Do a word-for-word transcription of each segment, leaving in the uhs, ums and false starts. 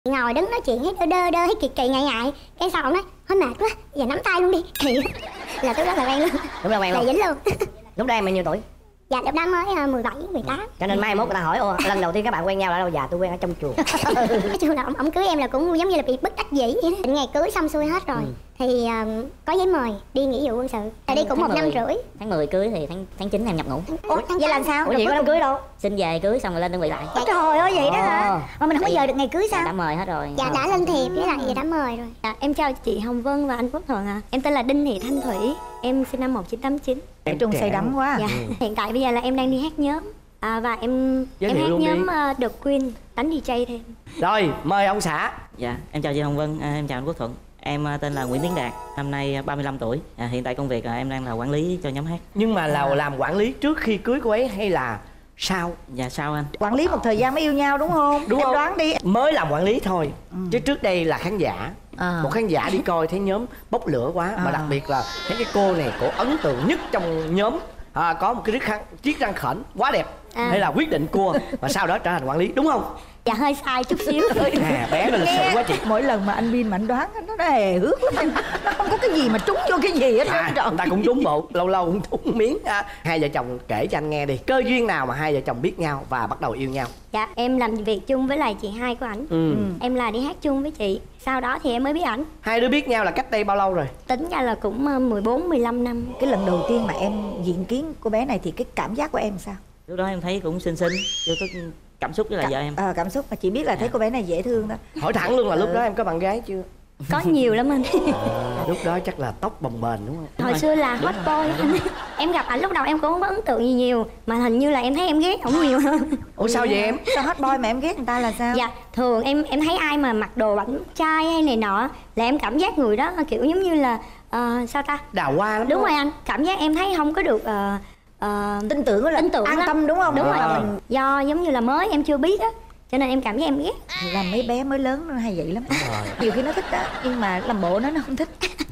Ngồi đứng nói chuyện hết đơ đơ đơ hết kỳ kỳ ngại ngại, cái sau ông nói hơi mệt quá, giờ nắm tay luôn đi. Kỳ là tôi rất là quen luôn. Đúng là quen luôn. Là dính luôn. Lúc đó em bao nhiêu tuổi? Dạ lúc đó mới mười bảy, mười tám. Cho nên mai mốt người ta hỏi ô lần đầu tiên các bạn quen nhau là đâu? Dạ tôi quen ở trong chùa. Nói chung là ông, ông cưới em là cũng giống như là bị bất đắc dĩ vậy đó. Ngày cưới xong xuôi hết rồi ừ. thì uh, có giấy mời đi nghĩa vụ quân sự. Ở đi cũng một năm rưỡi. Tháng mười cưới thì tháng tháng chín em nhập ngũ. Ủa vậy làm sao? Ủa gì có đám cưới đâu? Xin về cưới xong rồi lên đơn vị lại. Dạ, trời ơi vậy đó hả? Mà mình không có giờ được ngày cưới sao? Dạ, đã mời hết rồi. Dạ đã lên thiệp với lại đã mời rồi. Dạ, em chào chị Hồng Vân và anh Quốc Thuận ạ. À. Em tên là Đinh Thị Thanh Thủy. Em sinh năm một nghìn chín trăm tám mươi chín. Em Trung say đắm quá. Dạ. Ừ. Hiện tại bây giờ là em đang đi hát nhóm. À, và em Giới em hát nhóm đi. uh, The Queen, đánh đi jay thêm. Rồi mời ông xã. Dạ em chào chị Hồng Vân, à, em chào anh Quốc Thuận. Em uh, tên là Nguyễn Tiến Đạt, năm nay ba mươi lăm tuổi. À, hiện tại công việc uh, em đang là quản lý cho nhóm hát. Nhưng mà là làm quản lý trước khi cưới cô ấy hay là sau? Dạ sau anh. Quản lý một thời gian mới yêu nhau đúng không? Đúng em không? Đoán đi. Mới làm quản lý thôi. Ừ. Chứ trước đây là khán giả. À. Một khán giả đi coi thấy nhóm bốc lửa quá. À. Mà đặc biệt là thấy cái cô này cổ ấn tượng nhất trong nhóm. À, có một cái chiếc răng, chiếc răng khểnh quá đẹp. À. Hay là quyết định cua và sau đó trở thành quản lý đúng không? Dạ hơi sai chút xíu. À, bé nó lịch sự quá chị. Mỗi lần mà anh Bin mà anh đoán nó nó hề hước lắm. Nó không có cái gì mà trúng vô cái gì hết. À, người ta cũng trúng bộ, lâu lâu cũng trúng miếng. À, hai vợ chồng kể cho anh nghe đi. Cơ duyên nào mà hai vợ chồng biết nhau và bắt đầu yêu nhau? Dạ em làm việc chung với lại chị hai của ảnh. Ừ. Em là đi hát chung với chị. Sau đó thì em mới biết ảnh. Hai đứa biết nhau là cách đây bao lâu rồi? Tính ra là cũng mười bốn, mười lăm năm. Cái lần đầu tiên mà em diện kiến cô bé này thì cái cảm giác của em sao? Lúc đó em thấy cũng xinh xinh, chưa có cảm xúc với là Cả, vợ em. À, cảm xúc mà chỉ biết là thấy cô bé này dễ thương thôi. Hỏi thẳng luôn là lúc đó em có bạn gái chưa? Có nhiều lắm anh. À, lúc đó chắc là tóc bồng bềnh đúng không? Hồi xưa là hot boy. Em gặp ảnh lúc đầu em cũng không có ấn tượng gì nhiều. Mà hình như là em thấy em ghét ổng nhiều hơn. Ủa sao vậy em? Sao hot boy mà em ghét người ta là sao? Dạ thường em em thấy ai mà mặc đồ bảnh trai hay này nọ là em cảm giác người đó kiểu giống như là uh, sao ta? Đào hoa lắm. Đúng, đúng rồi anh. Cảm giác em thấy không có được uh, uh, tin tưởng là tin tưởng an lắm. tâm đúng không? Đúng à. rồi. Mình do giống như là mới em chưa biết á, cho nên em cảm giác em ghét. Làm mấy bé mới lớn nó hay vậy lắm. Nhiều khi nó thích đó nhưng mà làm bộ nó nó không thích.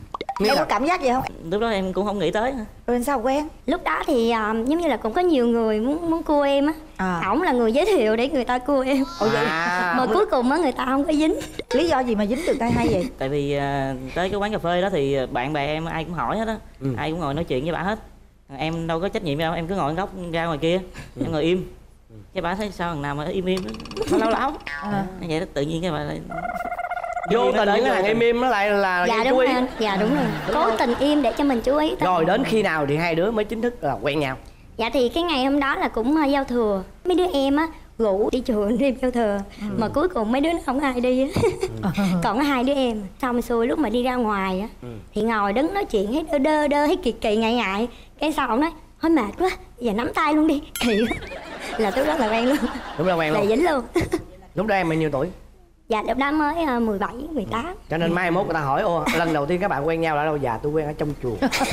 Em có cảm giác vậy không? Lúc đó em cũng không nghĩ tới. Rồi sao quen? Lúc đó thì uh, giống như là cũng có nhiều người muốn muốn cua em á. À. Ổng là người giới thiệu để người ta cua em. Ồ vậy. À. Mà cuối cùng á người ta không có dính. Lý do gì mà dính được tay hay vậy? Tại vì uh, tới cái quán cà phê đó thì bạn bè em ai cũng hỏi hết á. Ừ. Ai cũng ngồi nói chuyện với bà hết. Em đâu có trách nhiệm đâu, em cứ ngồi góc ra ngoài kia. Ừ. Em ngồi im. Ừ. Cái bà thấy sao thằng nào mà im im nó láo láo. À. Vậy đó tự nhiên cái bà lại vô tình những cái thằng im im nó lại là dạ đúng chú ý. rồi anh. Dạ đúng rồi. Cố tình im để cho mình chú ý. Rồi đến khi nào thì hai đứa mới chính thức là quen nhau? Dạ thì cái ngày hôm đó là cũng uh, giao thừa. Mấy đứa em á rủ đi chùa đêm giao thừa. Ừ. Mà cuối cùng mấy đứa nó không ai đi á. Ừ. Còn có hai đứa em. Xong xuôi lúc mà đi ra ngoài á ừ. thì ngồi đứng nói chuyện hết đơ đơ đơ hết kỳ kỳ ngại ngại. Cái sau ông nói hơi mệt quá, giờ nắm tay luôn đi. Kỳ là tôi rất là quen luôn. Đúng là quen luôn. Là dính luôn. Lúc đó em bao nhiêu tuổi? Dạ lúc đó mới uh, mười bảy, mười tám. Cho nên mai mốt người ta hỏi ô lần đầu tiên các bạn quen nhau là đâu? Dạ tôi quen ở trong chùa.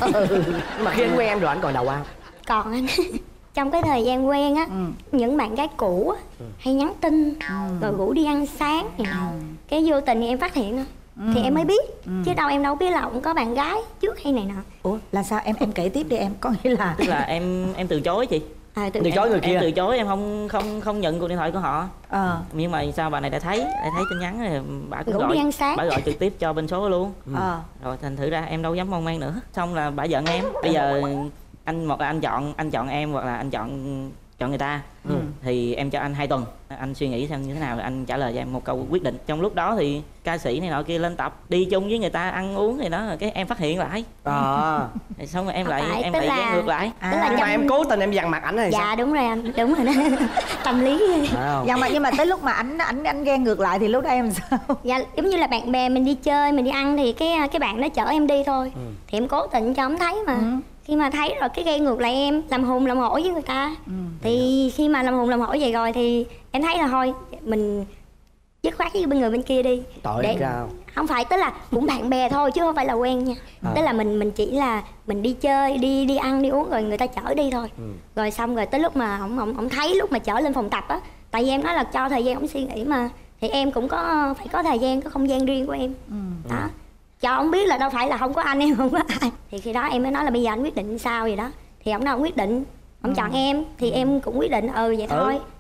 Nhưng mà khi anh quen em rồi anh còn đầu hoa? Còn anh. Trong cái thời gian quen á ừ. những bạn gái cũ á ừ. hay nhắn tin ừ. rồi rủ đi ăn sáng thì ừ. cái vô tình thì em phát hiện thôi ừ. thì em mới biết ừ. chứ đâu em đâu biết là ông có bạn gái trước hay này nọ. Ủa là sao em em kể tiếp đi em, có nghĩa là tức là em em từ chối chị. À, từ từ chối người kia. Em từ chối, em không không không nhận cuộc điện thoại của họ. Ờ. Nhưng mà sao bà này đã thấy, đã thấy tin nhắn rồi bà cứ gọi, bà gọi trực tiếp cho bên số luôn. Ừ. Ờ. Rồi thành thử ra em đâu dám mong man nữa. Xong là bà giận em. Bây giờ anh một là anh chọn anh chọn em hoặc là anh chọn chọn người ta ừ. thì em cho anh hai tuần anh suy nghĩ xem như thế nào, anh trả lời cho em một câu quyết định. Trong lúc đó thì ca sĩ này nọ kia lên tập đi chung với người ta ăn uống thì đó, rồi cái em phát hiện lại à. Rồi xong rồi em lại phải, em lại là... ngược lại à. Tức là nhưng trong... mà em cố tình em dằn mặt ảnh hay dạ sao? Đúng rồi anh, đúng rồi đó. Tâm lý dằn mặt. Nhưng mà tới lúc mà ảnh ảnh ảnh ghen ngược lại thì lúc đó em sao? Dạ giống như là bạn bè mình đi chơi mình đi ăn thì cái cái bạn đó chở em đi thôi ừ. thì em cố tình cho ông thấy mà ừ. khi mà thấy rồi cái gây ngược lại em làm hùng làm hổ với người ta ừ. thì khi mà làm hùng làm hổ vậy rồi thì em thấy là thôi mình dứt khoát với bên người bên kia đi. Tội để... sao? Không phải, tức là cũng bạn bè thôi chứ không phải là quen nha. À. Tức là mình mình chỉ là mình đi chơi đi đi ăn đi uống rồi người ta chở đi thôi. Ừ. Rồi xong rồi tới lúc mà ông ông ông thấy lúc mà chở lên phòng tập á, tại vì em nói là cho thời gian ông suy nghĩ mà, thì em cũng có phải có thời gian có không gian riêng của em. Ừ. Đó. Ừ. Cho ông biết là đâu phải là không có anh em không có ai. Thì khi đó em mới nói là bây giờ anh quyết định sao vậy đó. Thì ông nói ông quyết định, ông ừ. chọn em thì em cũng quyết định ừ vậy ừ. thôi.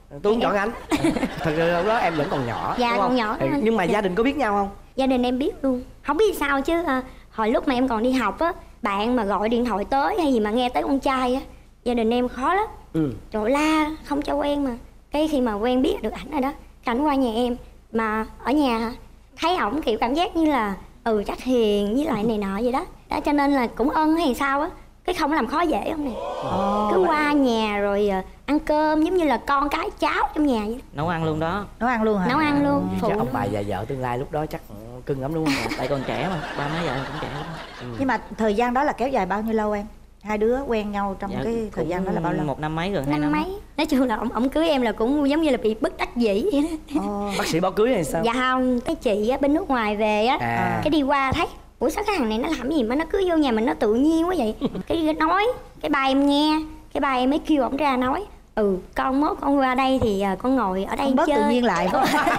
Tôi không chọn anh. Thật ra lúc đó em vẫn còn nhỏ. Dạ còn nhỏ. Thì, nhưng mà gia đình có biết nhau không? Gia đình em biết luôn. Không biết sao chứ à, hồi lúc mà em còn đi học á, bạn mà gọi điện thoại tới hay gì mà nghe tới con trai á, gia đình em khó lắm. Ừ. Trời la không cho quen mà. Cái khi mà quen biết được ảnh rồi đó, ảnh qua nhà em mà ở nhà thấy ổng kiểu cảm giác như là ừ chắc hiền với lại này nọ vậy đó. Đó cho nên là cũng ân hay sao á, cái không làm khó dễ không nè. Oh, cứ qua nhà rồi uh, ăn cơm giống như là con cái cháu trong nhà vậy. Nấu ăn luôn đó. Nấu ăn luôn hả? Nấu ăn luôn. Phụ chắc ông bà và vợ tương lai lúc đó chắc cưng lắm đúng không? Tại còn trẻ mà, ba má vợ em cũng trẻ lắm. Ừ. Nhưng mà thời gian đó là kéo dài bao nhiêu lâu em? Hai đứa quen nhau trong dạ, cái thời gian đó là bao lâu? Một năm mấy rồi, năm hai năm mấy. Nói chung là ông ông cưới em là cũng giống như là bị bất đắc dĩ vậy đó. Oh. Bác sĩ báo cưới hay sao? Dạ không, cái chị á, bên nước ngoài về á, à. Cái đi qua thấy ủa sao cái thằng này nó làm gì mà nó cứ vô nhà mình nó tự nhiên quá vậy. Cái nói cái ba em nghe, cái ba em mới kêu ổng ra nói ừ con mốt con qua đây thì con ngồi ở đây con bớt chơi. Tự nhiên lại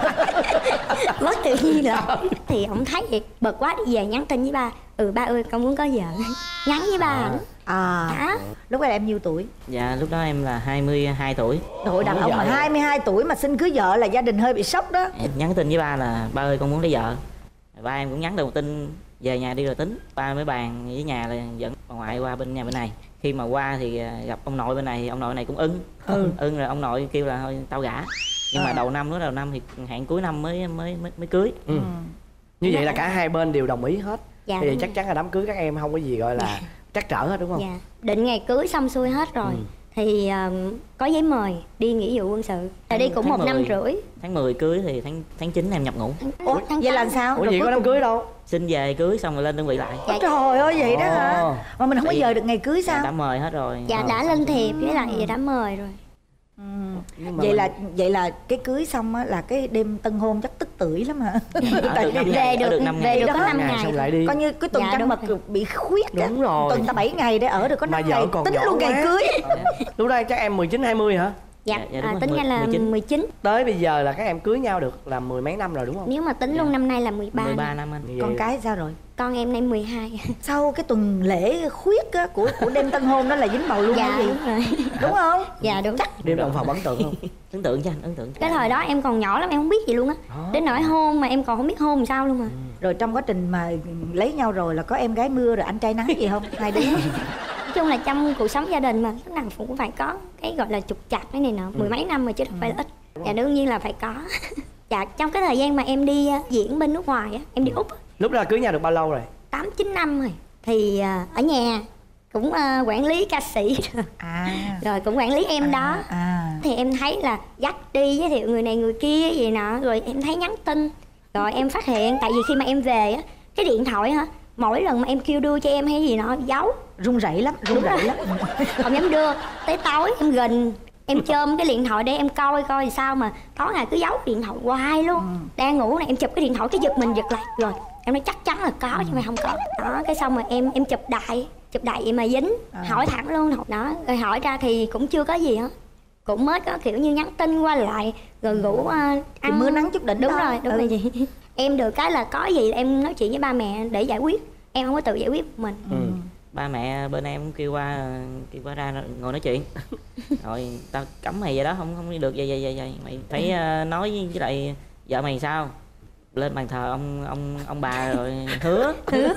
bớt tự nhiên lại. Thì ổng thấy vậy bực quá đi về nhắn tin với ba ừ ba ơi con muốn có vợ. Nhắn với ba ảnh. À, à. Lúc đó em nhiêu tuổi? Dạ lúc đó em là hai mươi hai tuổi. Đội đàn ông mà hai mươi hai tuổi mà xin cưới vợ là gia đình hơi bị sốc đó. Em nhắn tin với ba là ba ơi con muốn lấy vợ. Ba em cũng nhắn đầu tin về nhà đi rồi tính. Ba mới bàn với nhà là dẫn bà ngoại qua bên nhà bên này. Khi mà qua thì gặp ông nội bên này thì ông nội này cũng ưng. Ừ. Ưng rồi ông nội kêu là thôi tao gả. Nhưng à. mà đầu năm nữa đầu năm thì hẹn cuối năm mới mới mới, mới cưới. Ừ. Ừ. Như vậy là cả hai bên đều đồng ý hết. Dạ, thì chắc chắn là đám cưới các em không có gì gọi là dạ. trắc trở hết đúng không? Dạ. Định ngày cưới xong xuôi hết rồi. Ừ. Thì uh, có giấy mời đi nghĩa vụ quân sự. Là đi cũng một năm rưỡi. Tháng mười cưới thì tháng tháng chín em nhập ngũ. Ủa, tháng vậy là sao? Ủa vậy có đám cưới đâu? Xin về cưới xong rồi lên đơn vị lại. Dạ. Trời ơi vậy đó hả? Mà mình không có giờ được ngày cưới sao? Đã mời hết rồi. Dạ đã lên thiệp với lại đã mời rồi. Ừ. Vậy mình... là vậy là cái cưới xong á là cái đêm tân hôn chắc tức tưởi lắm hả? Tại về ngày, được, được về được có năm ngày, ngày. Lại đi. Coi như cái tuần dạ, trăng mật bị khuyết á. Đúng rồi. Tuần ta bảy ngày để ở được có năm ngày tính luôn ngày cưới. Lúc đó chắc em mười chín hai mươi hả? Dạ, dạ à, tính ra là mười chín. Tới bây giờ là các em cưới nhau được là mười mấy năm rồi đúng không? Nếu mà tính dạ. luôn năm nay là mười ba. mười ba năm anh. Con cái sao rồi? Con em nay mười hai. Sau cái tuần lễ khuyết á, của của đêm tân hôn đó là dính bầu luôn dạ, hay gì? Đúng rồi. Đúng không? Dạ đúng. Chắc đêm động phòng ấn tượng không? Ấn tượng chứ anh, ấn tượng. Cái thời đó em còn nhỏ lắm em không biết gì luôn á. Đến nỗi hôn mà em còn không biết hôn làm sao luôn mà. Ừ. Rồi trong quá trình mà lấy nhau rồi là có em gái mưa rồi anh trai nắng gì không? Hai đứa. Nói chung là trong cuộc sống gia đình mà lúc nào cũng phải có cái gọi là trục trặc cái này nọ. Mười mấy năm rồi chứ không phải là ít. Dạ đương nhiên là phải có. Dạ trong cái thời gian mà em đi diễn bên nước ngoài á, em đi Úc á. Lúc đó cưới nhau được bao lâu rồi? Tám chín năm rồi. Thì uh, ở nhà cũng uh, quản lý ca sĩ à. Rồi cũng quản lý em à, đó à. Thì em thấy là dắt đi giới thiệu người này người kia gì nọ. Rồi em thấy nhắn tin. Rồi em phát hiện tại vì khi mà em về á, cái điện thoại hả, mỗi lần mà em kêu đưa cho em hay gì nọ giấu. Run rẩy lắm, run rẩy lắm. Không dám đưa. Tới tối em gần em chôm cái điện thoại để em coi coi thì sao mà tối ngày cứ giấu điện thoại hoài luôn. Ừ. Đang ngủ này em chụp cái điện thoại cái giật mình giật lại. Rồi em nói chắc chắn là có chứ mà không có. Đó cái xong rồi em em chụp đại chụp đại vậy mà dính à. Hỏi thẳng luôn đó. Rồi hỏi ra thì cũng chưa có gì hết, cũng mới có kiểu như nhắn tin qua lại rồi ngủ uh, ăn mưa nắng chút đỉnh. Đúng đó. rồi đúng ừ. rồi chị. Em được cái là có gì em nói chuyện với ba mẹ để giải quyết, em không có tự giải quyết một mình. Ừ. Ba mẹ bên em cũng kêu qua kêu qua ra ngồi nói chuyện. Rồi tao cấm mày vậy đó, không không đi được vậy vậy vậy vậy mày phải uh, nói với lại vợ mày sao. Lên bàn thờ ông ông ông bà rồi hứa hứa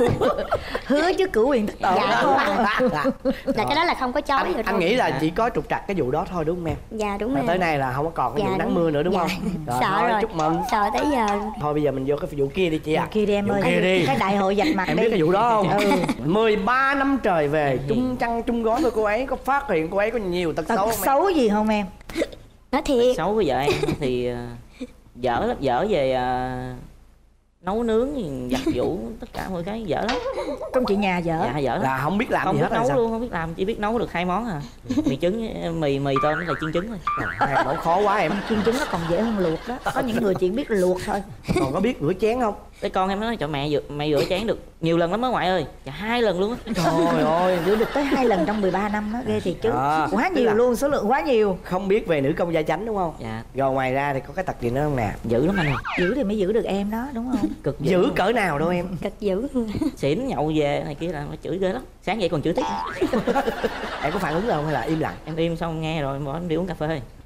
hứa chứ cửu quyền dạ, là cái đó là không có chối anh, rồi. Anh nghĩ là chỉ có trục trặc cái vụ đó thôi đúng không em? Dạ đúng rồi. Tới nay là không có còn cái dạ, vụ nắng mưa nữa đúng dạ. không? Rồi, sợ thôi, rồi. Chúc mừng. Sợ tới giờ. Thôi bây giờ mình vô cái vụ kia đi chị ạ. À. Kia đi em vụ ơi. Kia đi. Cái đại hội vạch mặt em đi. biết cái vụ đó không? Ừ. mười ba năm trời về chung chăn chung gói với cô ấy, có phát hiện cô ấy có nhiều tật, tật xấu không? Xấu gì không em? Nói thiệt. Xấu với vợ em thì dở lắm, dở về uh, nấu nướng, giặt giũ tất cả mọi cái dở lắm. Trong chị nhà dở? Dạ dở lắm. Là không biết làm không gì biết hết nấu sao? Luôn không biết làm, chỉ biết nấu được hai món à. Mì trứng, mì mì tôm với lại chiên trứng thôi. Hai món khó quá em. Chiên trứng nó còn dễ hơn luộc đó. Có những người chỉ biết luộc thôi. Còn có biết rửa chén không? Cái con em nói cho mẹ rửa, mẹ rửa chén được nhiều lần lắm đó ngoại ơi. Dạ hai lần luôn á. Trời ơi, rửa được tới hai lần trong mười ba năm đó, ghê thiệt chứ. À, quá nhiều luôn, số lượng quá nhiều. Không biết về nữ công gia chánh đúng không? Dạ. Rồi ngoài ra thì có cái tật gì nữa không nè? Dữ lắm anh ơi. Dữ thì mới giữ được em đó đúng không? Cực dữ, dữ cỡ nào đâu em? Cực dữ. Xỉn nhậu về này kia là nó chửi ghê lắm. Sáng dậy còn chửi tiếp. Em có phản ứng đâu hay là im lặng? Em im xong nghe rồi bỏ em đi uống cà phê.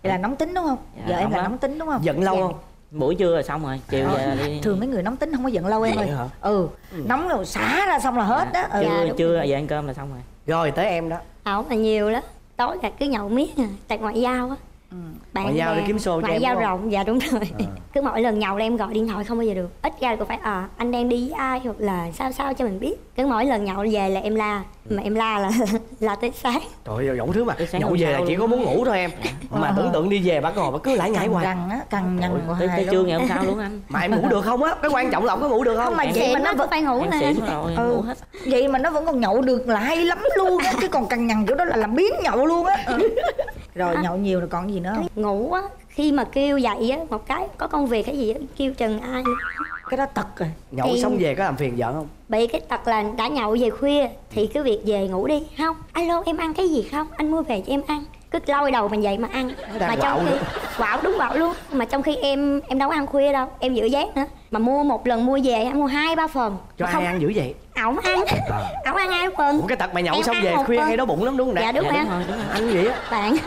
Vậy là nóng tính đúng không? Dạ, Vợ em là lắm. nóng tính đúng không? Giận lâu Dạ. không? Buổi trưa là xong rồi, chiều về đi. Thường mấy người nóng tính không có giận lâu em ơi. Vậy hả? Ừ, nóng rồi xả ra xong là hết đó. Ừ. Trưa, Dạ, trưa về ăn cơm là xong rồi. Rồi tới em đó. Ổng là nhiều đó. Tối là cứ nhậu miết à, tại ngoại giao á. Ừ. Bạn Ngoại giao bè, để kiếm xô cho ngoại em, giao đúng không? rộng, dạ đúng rồi. Cứ mỗi lần nhậu là em gọi điện thoại không bao giờ được. Ít ra cũng phải à anh đang đi với ai hoặc là sao sao cho mình biết. Cứ mỗi lần nhậu về là em la, mà em la là la tới sáng. Trời ơi, dỗng thứ mà Tới sáng nhậu hôm về là sau chỉ luôn. có muốn ngủ thôi em. Mà tưởng tượng đi về bà ngồi bà cứ lải nhải hoài. Cằn á, cằn nhằn Tới, tới trưa ngày hôm sau luôn anh. Mà em ngủ được không á? Cái quan trọng là ông có ngủ được không? Không mà Em vậy mà Xịn nó nó vẫn phải ngủ Em nè. xỉn rồi, em Ừ. ngủ hết. vậy mà nó vẫn còn nhậu được là hay lắm luôn á. Chứ còn cằn nhằn kiểu đó là làm biến nhậu luôn á. Ừ. Rồi nhậu nhiều rồi còn gì nữa không? Ngủ á, khi mà kêu dậy á, một cái có công việc cái gì á, kêu chừng ai nữa. Cái đó tật rồi. Nhậu Thì- xong về có làm phiền vợ không? Bị cái tật là đã nhậu về khuya thì cứ việc về ngủ đi. Không, alo em ăn cái gì không? Anh mua về cho em ăn. Cứ lôi đầu mình dậy mà ăn. đang Mà quạo trong khi nữa. quạo đúng quạo luôn. Mà trong khi em em đâu có ăn khuya đâu, em giữ dáng nữa. Mà mua một lần mua về em mua hai ba phần. Cho Mà ai ăn dữ vậy? Ổng ăn. À. Ổng ăn hai phần. Ủa cái tật mà nhậu Em xong ăn về một khuya phần. hay đói bụng lắm đúng không nè? Dạ đúng Dạ, rồi đúng anh. rồi, đúng rồi. Ăn gì á? Bạn.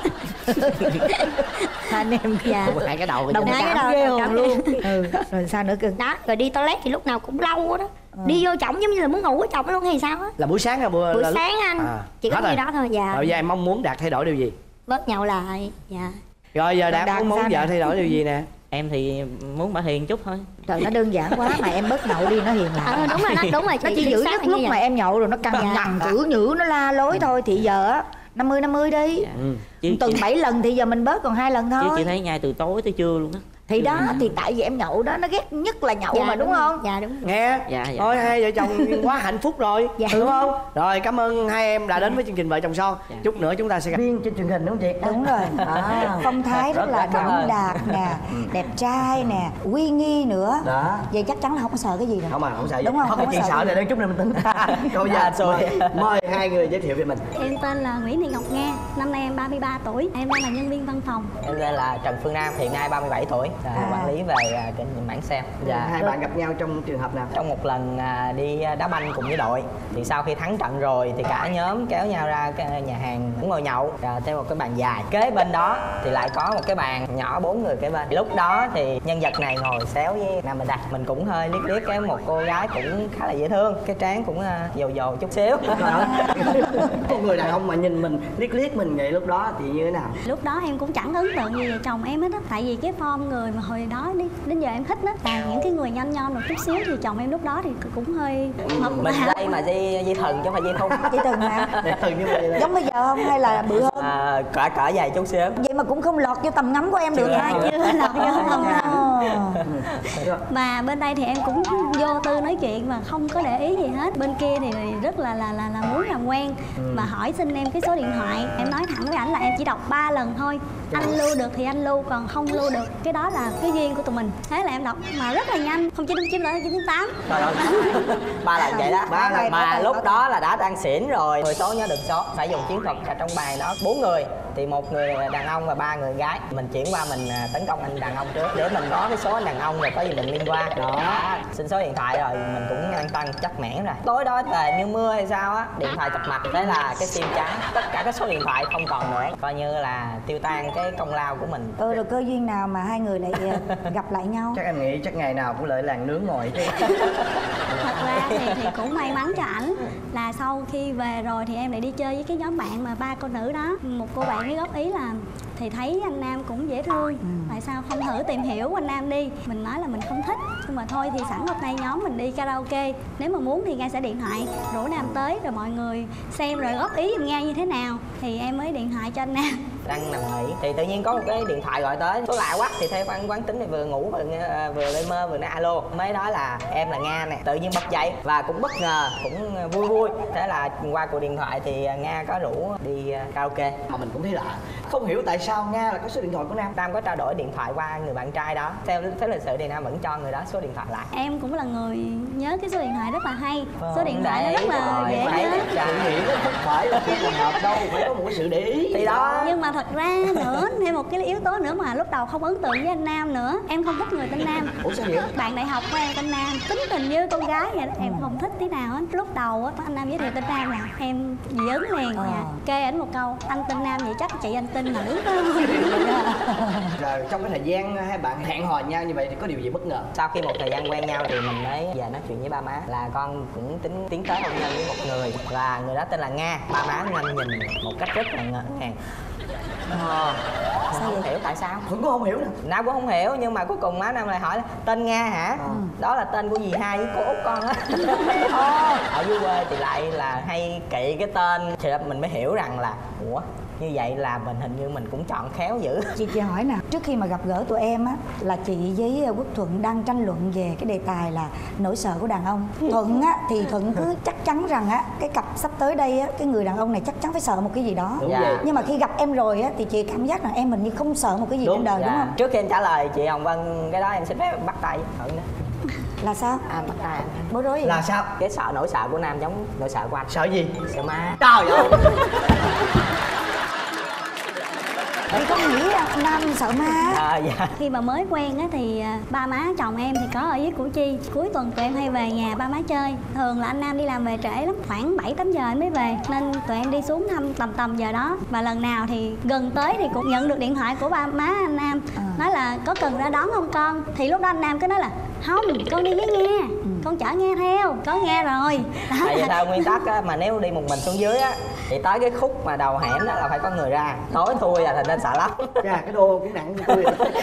Hai anh em Dạ. Không, hai cái đầu đồng Hai cái cảm đầu ghê đồng hồn cảm. luôn. Ừ. Rồi sao nữa cưng? Đó, rồi đi toilet thì lúc nào cũng lâu đó. Đi vô chổng giống như là muốn ngủ ở chổng luôn hay sao á. Là buổi sáng hay buổi, Buổi là lúc- sáng anh. À, Chỉ có hết gì rồi. đó thôi. Dạ. Rồi giờ em mong muốn Đạt thay đổi điều gì? Bớt nhậu lại. Dạ. Rồi giờ Đạt Đạt muốn muốn sao vợ nè? thay đổi điều gì nè? Em thì muốn bà hiền chút thôi. Trời nó đơn giản quá mà em bớt nhậu đi nó hiền lại. Ờ, đúng rồi đó, đúng rồi Nó chị, chỉ chính giữ xác nhất là như lúc vậy. mà em nhậu rồi nó cằn Dạ. nhằn chữ nhữ nó la lối thôi. Thì giờ á năm mươi năm mươi đi. Dạ. Ừ. Chứ, Tuần chị, bảy lần thì giờ mình bớt còn hai lần chứ thôi. chị thấy nhai từ tối tới trưa luôn á. Thì đó thì tại vì em nhậu đó nó ghét nhất là nhậu Dạ, mà đúng rồi. không? Dạ đúng rồi. Nghe Dạ, dạ. thôi hai vợ chồng quá hạnh phúc rồi Dạ. đúng không? Rồi cảm ơn hai em đã đến với chương trình Vợ Chồng Son. Dạ. Chút nữa chúng ta sẽ gặp riêng trên truyền hình đúng không chị? Đúng rồi. À, phong thái rất là cảm đậm ơn. đạt nè, đẹp trai nè, uy nghi nữa. Đó. Vậy chắc chắn là không có sợ cái gì đâu. Không mà không sợ gì. Đúng không? Không Không có có chuyện sợ sợ gì. này đây chút này mình tính. Rồi giờ mời, mời hai người giới thiệu về mình. Em tên là Nguyễn Thị Ngọc Nga, năm nay em ba mươi ba tuổi, em đang là nhân viên văn phòng. Em tên là Trần Phương Nam, hiện nay ba mươi bảy tuổi, là À. quản lý về à, kênh mảng sale. Dạ. Hai bạn gặp nhau trong trường hợp nào? Trong một lần à, đi đá banh cùng với đội, thì sau khi thắng trận rồi thì cả nhóm kéo nhau ra cái nhà hàng cũng ngồi nhậu, à, theo một cái bàn dài. Kế bên đó thì lại có một cái bàn nhỏ bốn người kế bên. Lúc đó thì nhân vật này ngồi xéo với nam bên đây. Mình cũng hơi liếc liếc cái một cô gái cũng khá là dễ thương, cái trán cũng à, dồ dồ chút xíu. Một người đàn ông mà nhìn mình liếc liếc mình vậy lúc đó thì như thế nào? Lúc đó em cũng chẳng ấn tượng gì về chồng em hết á, tại vì cái form người mà hồi đó đến, đến giờ em thích đó là những cái người nhanh nhon một chút xíu, thì chồng em lúc đó thì cũng hơi mập Mình mạp. dây mà dây dây thần chứ không phải dây thun. Chỉ từng mà. Ừ, như vậy là- Giống bây giờ không hay là bự hơn? À, cỡ cỡ dài chút xíu. Vậy mà cũng không lọt vô tầm ngắm của em được Dạ, hả? chưa lọt vô không đâu. Ồ. Mà bên đây thì em cũng vô tư nói chuyện mà không có để ý gì hết. Bên kia thì rất là là là, là muốn làm quen, mà hỏi xin em cái số điện thoại. Em nói thẳng với ảnh là em chỉ đọc ba lần thôi, anh lưu được thì anh lưu, còn không lưu được cái đó là cái duyên của tụi mình. Thế là em đọc mà rất là nhanh, không chín chín lại chín tám. Ba lần vậy đó. Ba lần. Mà lúc đó là đã đang xỉn rồi, mười số nhớ được số, phải dùng chiến thuật. Và trong bài đó bốn người thì một người đàn ông và ba người gái. Mình chuyển qua mình à, tấn công anh đàn ông trước để mình có cái số anh đàn ông rồi có gì mình liên quan đó. Xin số điện thoại rồi mình cũng an tâm chắc mẻn rồi. Tối đó về như mưa hay sao á, điện thoại chập mạch, thế là cái sim trắng, tất cả các số điện thoại không còn nữa, coi như là tiêu tan cái công lao của mình. Ừ, rồi cơ duyên nào mà hai người lại ờ, gặp lại nhau? Chắc em nghĩ chắc ngày nào cũng lợi làng nướng ngồi chứ. Thật ra thì, thì cũng may mắn cho ảnh là sau khi về rồi thì em lại đi chơi với cái nhóm bạn mà ba cô nữ đó. Một cô bạn mới góp ý là thì thấy anh Nam cũng dễ thương, tại sao không thử tìm hiểu anh Nam đi. Mình nói là mình không thích, nhưng mà thôi thì sẵn hôm nay nhóm mình đi karaoke, nếu mà muốn thì Nga sẽ điện thoại rủ Nam tới rồi mọi người xem rồi góp ý giùm Nga như thế nào, thì em mới điện thoại cho anh Nam. Đang nằm nghỉ thì tự nhiên có một cái điện thoại gọi tới, số lạ quá. Thì theo quán quán tính thì vừa ngủ vừa nghe, vừa lên mơ vừa nói alo, mới nói là em là Nga nè. Tự nhiên bật dậy và cũng bất ngờ, cũng vui vui. Thế là qua cuộc điện thoại thì Nga có rủ đi karaoke. Mà mình cũng thấy lạ, không hiểu tại sao Nga là có số điện thoại của Nam. Nam có trao đổi điện thoại qua người bạn trai đó, theo phép lịch sự thì Nam vẫn cho người đó số điện thoại lại. Em cũng là người nhớ cái số điện thoại rất là hay, số Vâng, điện thoại nó rất là rồi, dễ phải nhớ. đẹp trai. Chị nghĩ nó không phải là không hợp đâu, phải có một cái sự để ý. Thì đó. Nhưng mà thật ra nữa thêm một cái yếu tố nữa mà lúc đầu không ấn tượng với anh Nam nữa, em không thích người tên Nam. Ủa sao vậy? Bạn đại học của em tên Nam, tính tình như con gái vậy đó, em không thích tí nào hết. Lúc đầu á anh Nam giới thiệu tên Nam là em dị ứng liền, ờ. dạ. Kê ảnh một câu anh tên Nam vậy chắc chị anh tên nữ đó. Rồi trong cái thời gian hai bạn hẹn hò nhau như vậy thì có điều gì bất ngờ? Sau khi một thời gian quen nhau thì mình mới về nói chuyện với ba má là con cũng tính tiến tới hôn nhân với một người, và người đó tên là Nga. Ba má Ngân nhìn một cách rất là ngỡ ngàng. Ờ, sao không hiểu tại sao? Thuận cũng không hiểu nè. Nam cũng không hiểu, nhưng mà cuối cùng má Nam lại hỏi là tên Nga hả? Ừ. Đó là tên của dì hai với cô út con á. Ở dưới quê thì lại là hay kỵ cái tên, thì mình mới hiểu rằng là ủa như vậy là mình hình như mình cũng chọn khéo dữ. Chị chị hỏi nè, trước khi mà gặp gỡ tụi em á là chị với Quốc Thuận đang tranh luận về cái đề tài là nỗi sợ của đàn ông. Thuận á thì Thuận cứ chắc chắn rằng á cái cặp sắp tới đây á, cái người đàn ông này chắc chắn phải sợ một cái gì đó. Đúng dạ. Nhưng mà khi gặp em rồi á thì chị cảm giác là em mình như không sợ một cái gì đúng. trên đời dạ. đúng không? Trước khi em trả lời chị Hồng Vân cái đó em xin phép bắt tay Thuận đó. Là sao? À bắt tay anh. Bối rối gì? Là sao? Cái sợ nỗi sợ của Nam giống nỗi sợ của anh. Sợ gì? Sợ ma. Trời ơi. Thì con nghĩ là Nam sợ ma. À, dạ. Khi mà mới quen á thì ba má chồng em thì có ở với Củ Chi. Cuối tuần tụi em hay về nhà ba má chơi. Thường là anh Nam đi làm về trễ lắm, khoảng bảy tám giờ mới về, nên tụi em đi xuống thăm tầm tầm giờ đó. Và lần nào thì gần tới thì cũng nhận được điện thoại của ba má anh Nam à. Nói là có cần ra đón không con. Thì lúc đó anh Nam cứ nói là không, con đi với Nghe, ừ. con chở Nghe theo, có Nghe rồi. Tại vì theo nguyên tắc á, mà nếu đi một mình xuống dưới á thì tới cái khúc mà đầu hẻm đó là phải có người ra, tối thui à, thì nên sợ lắm. Dạ, cái đô cũng nặng như tôi.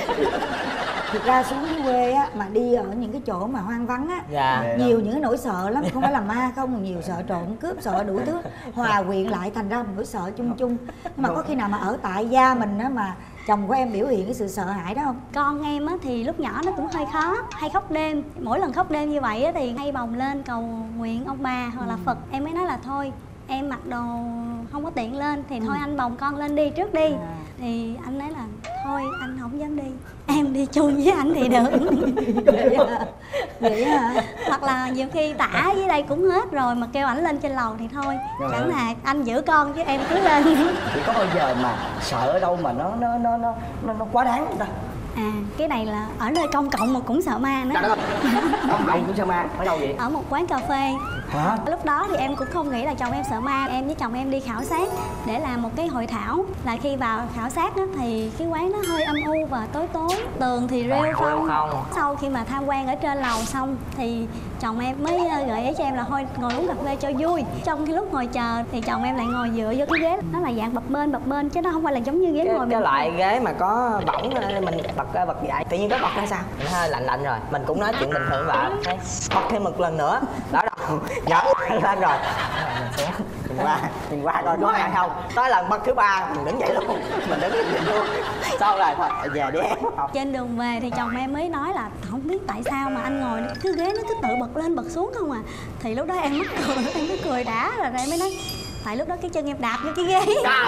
Thực ra xuống dưới quê á mà đi ở những cái chỗ mà hoang vắng á dạ. nhiều những cái nỗi sợ lắm, không phải là ma không, nhiều sợ trộm cướp, sợ đủ thứ hòa quyện lại thành ra một nỗi sợ chung chung. Nhưng mà có khi nào mà ở tại gia mình á mà chồng của em biểu hiện cái sự sợ hãi đó không? Con em á thì lúc nhỏ nó cũng hơi khó, hay khóc đêm. Mỗi lần khóc đêm như vậy á thì hay bồng lên cầu nguyện ông bà hoặc là ừ. Phật. Em mới nói là thôi em mặc đồ không có tiện lên thì thôi ừ. anh bồng con lên đi trước đi. À. Thì anh nói là thôi anh không dám đi, em đi chung với anh thì được. Vậy hả? Vậy hả? Hoặc là nhiều khi tả dưới đây cũng hết rồi mà kêu ảnh lên trên lầu thì thôi dạ chẳng là anh giữ con chứ em cứ lên. Thì có bao giờ mà sợ ở đâu mà nó nó nó nó nó, nó quá đáng không ta? À cái này là ở nơi công cộng mà cũng sợ ma nữa. Công cộng cũng sợ ma, ở đâu vậy? Ở một quán cà phê. Hả? Lúc đó thì em cũng không nghĩ là chồng em sợ ma. Em với chồng em đi khảo sát để làm một cái hội thảo. Là khi vào khảo sát đó, thì cái quán nó hơi âm u và tối tối, tường thì rêu phong. Sau khi mà tham quan ở trên lầu xong thì chồng em mới gợi ý cho em là thôi ngồi uống cà phê cho vui. Trong cái lúc ngồi chờ thì chồng em lại ngồi dựa vô cái ghế, nó là dạng bập bênh bập bênh chứ nó không phải là giống như ghế cái, ngồi cái loại ghế mà có võng mình bật ra bật dậy, tự nhiên có bật ra sao mình hơi lạnh lạnh rồi, mình cũng nói chuyện bình thường vợ bật thêm một lần nữa đó đâu nhớ lên rồi mình xuống nhìn qua nhìn qua coi có ai không, tới lần bật thứ ba mình đứng dậy luôn, mình đứng dậy luôn, sau rồi thôi về đi em. Trên đường về thì chồng em mới nói là không biết tại sao mà anh ngồi cái ghế nó cứ tự bật lên bật xuống không à. Thì lúc đó em mắc cười, em cứ cười đã rồi em mới nói tại lúc đó cái chân em đạp vô cái ghế.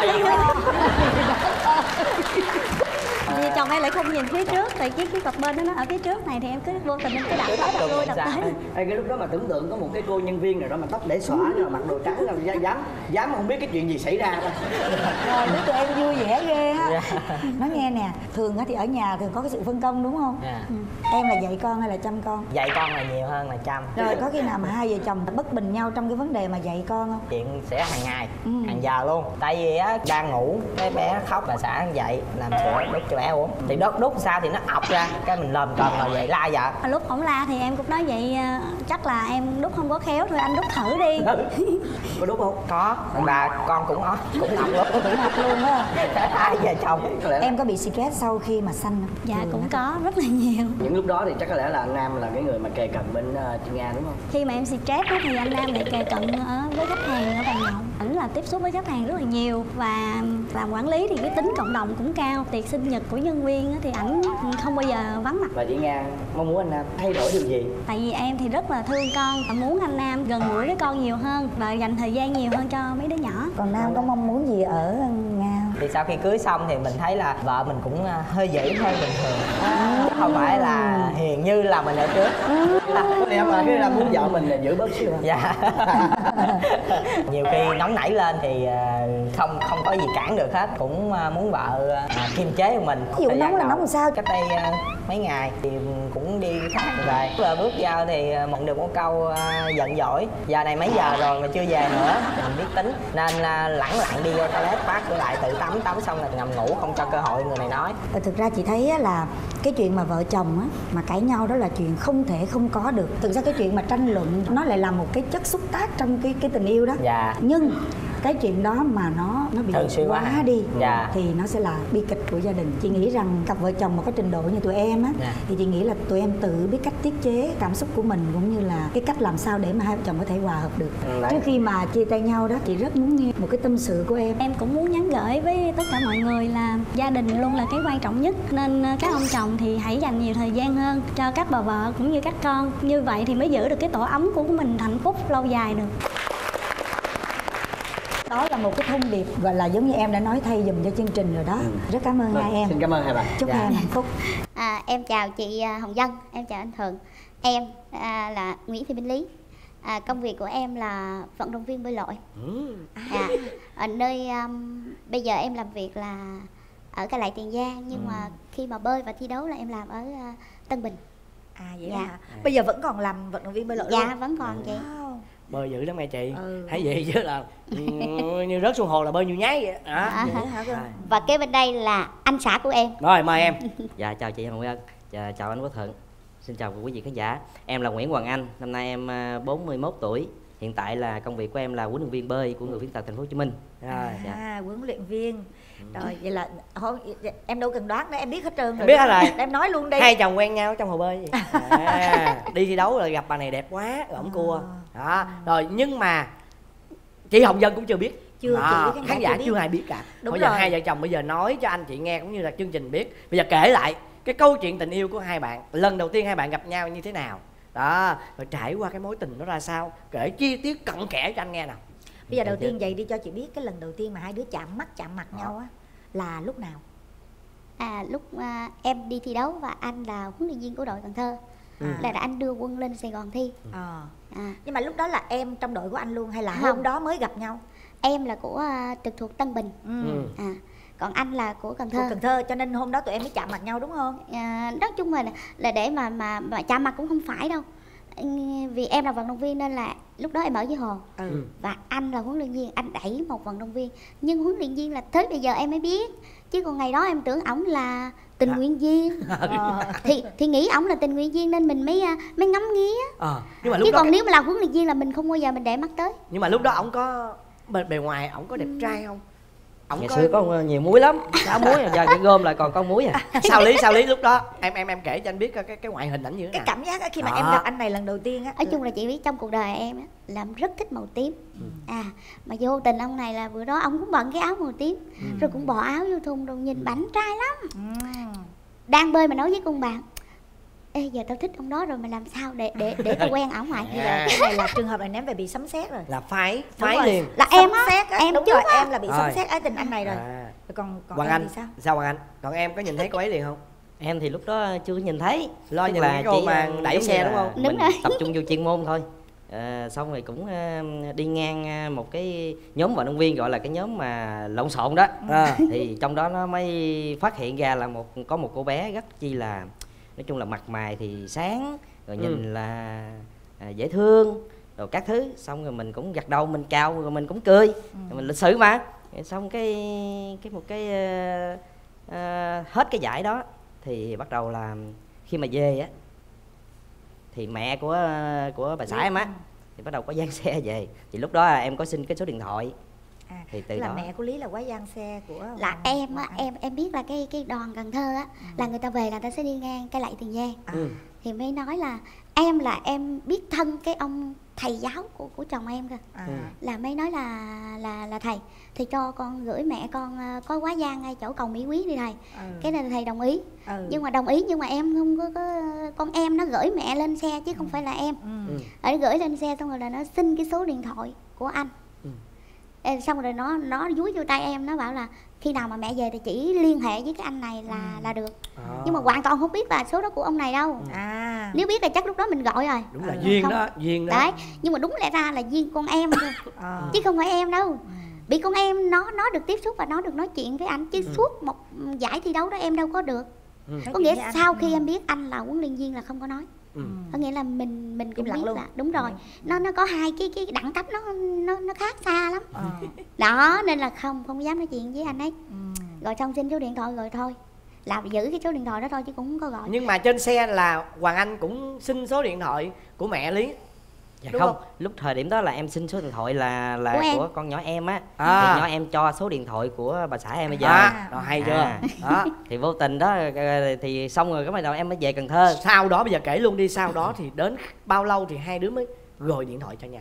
Thì chồng em lại không nhìn phía trước, tại cái cái cặp bên đó nó ở phía trước này thì em cứ vô tình em cứ đạp tới đạp lui đạp tới. Ê, cái lúc đó mà tưởng tượng có một cái cô nhân viên nào đó mà tóc để xõa rồi mặc đồ trắng rồi dám dám không biết cái chuyện gì xảy ra đâu. Rồi biết tụi em vui vẻ ghê á. Yeah. Nói nghe nè, thường á thì ở nhà thường có cái sự phân công đúng không? Yeah. Ừ. Em là dạy con hay là chăm con? Dạy con là nhiều hơn là chăm. Rồi có khi nào mà hai vợ chồng bất bình nhau trong cái vấn đề mà dạy con không? Chuyện sẽ hàng ngày, ừ. hàng giờ luôn. Tại vì á đang ngủ cái bé khóc là xã dậy làm sữa đút cho bé uống, thì đốt đút sao thì nó ọc ra cái mình lồm cồm rồi vậy la vợ. Lúc ổng la thì em cũng nói vậy chắc là em đút không có khéo thôi anh đút thử đi. Có đút không? Có, bà con cũng ó cũng ngọc luôn cũng ngọc luôn á. Hai vợ chồng. Em có bị stress sau khi mà sanh không? Dạ cũng có rất là nhiều. Những lúc đó thì chắc có lẽ là anh Nam là cái người mà kề cận bên uh, chị Nga đúng không? Khi mà em stress đó, thì anh Nam lại kề cận ở với khách hàng ở bàn nhậu. Ảnh là tiếp xúc với khách hàng rất là nhiều và làm quản lý thì cái tính cộng đồng cũng cao. Tiệc sinh nhật của nhân viên thì ảnh không bao giờ vắng mặt. Và chị Nga mong muốn anh Nam thay đổi điều gì? Tại vì em thì rất là thương con, muốn anh Nam gần gũi với con nhiều hơn và dành thời gian nhiều hơn cho mấy đứa nhỏ. Còn Nam có mong muốn gì ở Nga? Thì sau khi cưới xong thì mình thấy là vợ mình cũng hơi dữ hơn bình thường. À. không phải là hiền như là mình ở trước. Em là cái là muốn vợ mình là giữ bớt xíu. Dạ. Nhiều khi nóng nảy lên thì không không có gì cản được hết, cũng muốn vợ kiềm chế của mình. Ví dụ nóng là nóng làm sao? Cách đây mấy ngày thì cũng đi khác về, vừa bước vào thì mộng được một câu giận dỗi, giờ này mấy giờ rồi mà chưa về nữa, mình biết tính nên lẳng lặng đi vô toilet, phát cửa lại tự tắm, tắm xong rồi ngầm ngủ, không cho cơ hội người này nói. Thực ra chị thấy là cái chuyện mà vợ chồng á mà cãi nhau đó là chuyện không thể không có được. Thực ra cái chuyện mà tranh luận nó lại là một cái chất xúc tác trong cái cái tình yêu đó. Dạ. Nhưng cái chuyện đó mà nó nó bị quá đi dạ. thì nó sẽ là bi kịch của gia đình. Chị nghĩ rằng cặp vợ chồng mà có trình độ như tụi em á dạ. thì chị nghĩ là tụi em tự biết cách tiết chế cảm xúc của mình, cũng như là cái cách làm sao để mà hai vợ chồng có thể hòa hợp được. ừ, Trước khi mà chia tay nhau đó, chị rất muốn nghe một cái tâm sự của em. Em cũng muốn nhắn gửi với tất cả mọi người là gia đình luôn là cái quan trọng nhất, nên các ông chồng thì hãy dành nhiều thời gian hơn cho các bà vợ cũng như các con, như vậy thì mới giữ được cái tổ ấm của mình hạnh phúc lâu dài được. Đó là một cái thông điệp gọi là giống như em đã nói thay dùm cho chương trình rồi đó. ừ. Rất cảm ơn hai em. Xin cảm ơn hai bạn. Chúc dạ. hai em hạnh phúc. À, em chào chị Hồng Vân, em chào anh Thường. Em à, là Nguyễn Thị Minh Lý. À, công việc của em là vận động viên bơi lội. ừ. à, ở nơi um, bây giờ em làm việc là ở Cai Lậy, Tiền Giang, nhưng ừ. mà khi mà bơi và thi đấu là em làm ở uh, Tân Bình. À vậy dạ. hả? Bây giờ vẫn còn làm vận động viên bơi lội dạ, luôn? Dạ vẫn còn chị. Wow. Bơi dữ lắm nghe chị. ừ. Thấy vậy chứ là như rớt xuống hồ là bơi như nhái vậy đó. À, à. Và kế bên đây là anh xã của em. Rồi mời em. Dạ chào chị Hồng Vân, dạ, chào anh Quốc Thuận, xin chào quý vị khán giả. Em là Nguyễn Hoàng Anh, năm nay em bốn mươi mốt tuổi. Hiện tại là công việc của em là huấn luyện viên bơi của người khuyết tật thành phố Hồ Chí Minh. Rồi, dạ. à, huấn luyện viên. Rồi vậy là thôi, em đâu cần đoán nữa, em biết hết trơn rồi. Biết hết rồi. Em nói luôn đi. Hai chồng quen nhau trong hồ bơi gì. À, đi thi đấu rồi gặp bà này đẹp quá, rồi ổng cua. Đó. Rồi nhưng mà chị Hồng Vân cũng chưa biết. Chưa à, chị, khán giả chưa ai biết cả. Đúng bây giờ rồi. Hai vợ chồng bây giờ nói cho anh chị nghe cũng như là chương trình biết. Bây giờ kể lại cái câu chuyện tình yêu của hai bạn. Lần đầu tiên hai bạn gặp nhau như thế nào? Đó, rồi trải qua cái mối tình nó ra sao? Kể chi tiết cặn kẽ cho anh nghe nào. Bây giờ đầu tiên vậy đi cho chị biết cái lần đầu tiên mà hai đứa chạm mắt chạm mặt à. nhau á là lúc nào? À lúc uh, em đi thi đấu và anh là huấn luyện viên của đội Cần Thơ. À. Là, là anh đưa quân lên Sài Gòn thi. à. À. Nhưng mà lúc đó là em trong đội của anh luôn hay là không. Hôm đó mới gặp nhau? Em là của uh, trực thuộc Tân Bình. ừ. À. Còn anh là của Cần Thơ. Của Cần Thơ, cho nên hôm đó tụi em mới chạm mặt nhau đúng không? À, nói chung là là để mà mà, mà chạm mặt cũng không phải đâu. Vì em là vận động viên nên là lúc đó em ở dưới hồ. ừ. Và anh là huấn luyện viên, anh đẩy một vận động viên. Nhưng huấn luyện viên là tới bây giờ em mới biết. Chứ còn ngày đó em tưởng ổng là tình nguyện viên. ờ. thì thì nghĩ ổng là tình nguyện viên nên mình mới mới ngắm nghía. ờ. Nhưng mà lúc chứ đó còn cái... nếu mà là huấn luyện viên là mình không bao giờ mình để mắt tới. Nhưng mà lúc đó ổng có bề, bề ngoài ổng có đẹp ừ. trai không? Ổng ngày có... xưa có nhiều muối lắm, sáu muối giờ cái gom lại còn con muối à. Sao lý sao lý lúc đó em em em kể cho anh biết cái cái ngoại hình ảnh như thế cái nào? Cảm giác khi mà à. em gặp anh này lần đầu tiên á. Nói chung là chị biết trong cuộc đời em á là rất thích màu tím. ừ. À mà vô tình ông này là bữa đó ông cũng bận cái áo màu tím. ừ. Rồi cũng bỏ áo vô thùng rồi nhìn bảnh trai lắm. ừ. Đang bơi mà nói với con bạn: ê giờ tao thích ông đó rồi mà làm sao để để để tao quen ổng lại. Bây giờ cái này là trường hợp này ném về bị sấm sét rồi. Là phái phái liền. Là em á, em đúng rồi, á. em là bị sấm sét ái tình anh này rồi. À. Còn còn Hoàng em Anh thì sao? Sao Hoàng Anh? Còn em có nhìn thấy cô ấy liền không? Em thì lúc đó chưa nhìn thấy. Lo nhìn là cô mà đẩy xe đúng không? Mình tập trung vô chuyên môn thôi. À, xong rồi cũng uh, đi ngang một cái nhóm vận động viên gọi là cái nhóm mà lộn xộn đó. à. Thì trong đó nó mới phát hiện ra là một có một cô bé rất chi là, nói chung là mặt mày thì sáng, rồi nhìn ừ. là à, dễ thương rồi các thứ. Xong rồi mình cũng gật đầu, mình chào, rồi mình cũng cười. ừ. Mình lịch sự mà. Xong cái cái một cái uh, uh, hết cái giải đó thì bắt đầu là khi mà về á thì mẹ của của bà xã em á thì bắt đầu có dán xe về. Thì lúc đó em có xin cái số điện thoại. À, thì từ là đó mẹ của Lý là quá giang xe của là Hoàng, em á, em em biết là cái cái đoàn Cần Thơ á. ừ. Là người ta về là người ta sẽ đi ngang Cai Lậy, Tiền Giang. à. ừ. Thì mới nói là em là em biết thân cái ông thầy giáo của của chồng em cơ. à. ừ. Là mới nói là là là thầy thì cho con gửi mẹ con có quá giang ngay chỗ cầu Mỹ Quý đi thầy. ừ. Cái này thầy đồng ý. ừ. Nhưng mà đồng ý nhưng mà em không có, có con em nó gửi mẹ lên xe chứ không ừ. phải là em. ừ. Ở gửi lên xe xong rồi là nó xin cái số điện thoại của anh. Xong rồi nó nó dúi vô tay em, nó bảo là khi nào mà mẹ về thì chỉ liên hệ với cái anh này là ừ. là được. À. Nhưng mà hoàn toàn không biết là số đó của ông này đâu. À. Nếu biết là chắc lúc đó mình gọi rồi. Đúng là ừ. duyên không. Đó, duyên đó. Đấy, nhưng mà đúng lẽ ra là duyên con em thôi. À. Chứ không phải em đâu. Bị con em nó nó được tiếp xúc và nó được nói chuyện với anh, chứ ừ. suốt một giải thi đấu đó em đâu có được. Ừ. Có nghĩa sau khi em biết anh là huấn luyện viên là không có nói. Ừ. Có nghĩa là mình mình cũng biết luôn. Là đúng rồi. Ừ. Nó nó có hai cái cái đẳng cấp nó nó nó khác xa lắm. Ừ. Đó nên là không không dám nói chuyện với anh ấy. Ừ. Rồi xong xin số điện thoại rồi thôi. Là giữ cái số điện thoại đó thôi chứ cũng không có gọi. Nhưng mà trên xe là Hoàng Anh cũng xin số điện thoại của mẹ Lý. Dạ không. không, lúc thời điểm đó là em xin số điện thoại là là của, của con nhỏ em á. À. Thì nhỏ em cho số điện thoại của bà xã em bây giờ. À, rồi hay chưa? À. Đó. Thì vô tình đó thì xong rồi cái bắt đầu em mới về Cần Thơ. Sau đó bây giờ kể luôn đi, sau đó thì đến bao lâu thì hai đứa mới gọi điện thoại cho nhau?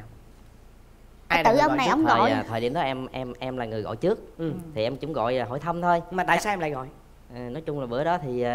Ai tự ông này ông gọi. Thời, thời điểm đó em em em là người gọi trước. Ừ. Thì em cũng gọi hỏi thăm thôi. Mà tại sao em lại gọi? À, nói chung là bữa đó thì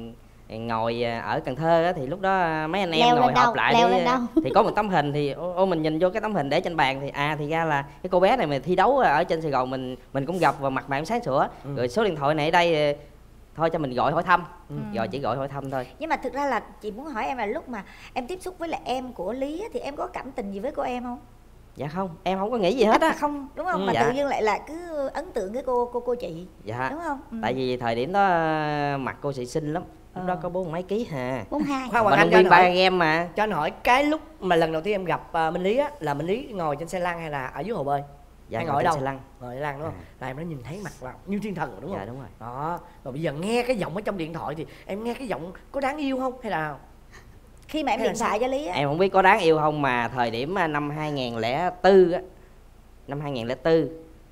uh, ngồi ở Cần Thơ á, thì lúc đó mấy anh em leo ngồi họp lại leo đi, thì có một tấm hình thì ô, ô mình nhìn vô cái tấm hình để trên bàn thì à thì ra là cái cô bé này mà thi đấu ở trên Sài Gòn mình mình cũng gặp và mặt mày sáng sủa. Ừ. Rồi số điện thoại này ở đây thôi cho mình gọi hỏi thăm. Ừ. Rồi chỉ gọi hỏi thăm thôi. Nhưng mà thực ra là chị muốn hỏi em là lúc mà em tiếp xúc với lại em của Lý thì em có cảm tình gì với cô em không? Dạ không, em không có nghĩ gì hết á. Không, đúng không? Ừ, mà dạ. Tự nhiên lại là cứ ấn tượng cái cô cô cô chị. Dạ. Đúng không? Ừ. Tại vì thời điểm đó mặt cô chị xinh lắm. Lúc ờ. đó có bốn mấy ký hà. Bốn hai. Khoan, Hoàng Anh nguyên ba game mà. Cho anh hỏi cái lúc mà lần đầu tiên em gặp uh, Minh Lý á, là Minh Lý ngồi trên xe lăn hay là ở dưới hồ bơi? Dạ, hay ngồi ngồi trên đâu? xe lăn. Ngồi trên lăn đúng không? À. Là em đã nhìn thấy mặt là như thiên thần rồi đúng không? Dạ đúng rồi. Đó. Rồi bây giờ nghe cái giọng ở trong điện thoại thì em nghe cái giọng có đáng yêu không hay là khi mà em điện thoại cho Lý á? Em không biết có đáng yêu không mà thời điểm năm hai nghìn lẻ bốn á, năm hai nghìn lẻ bốn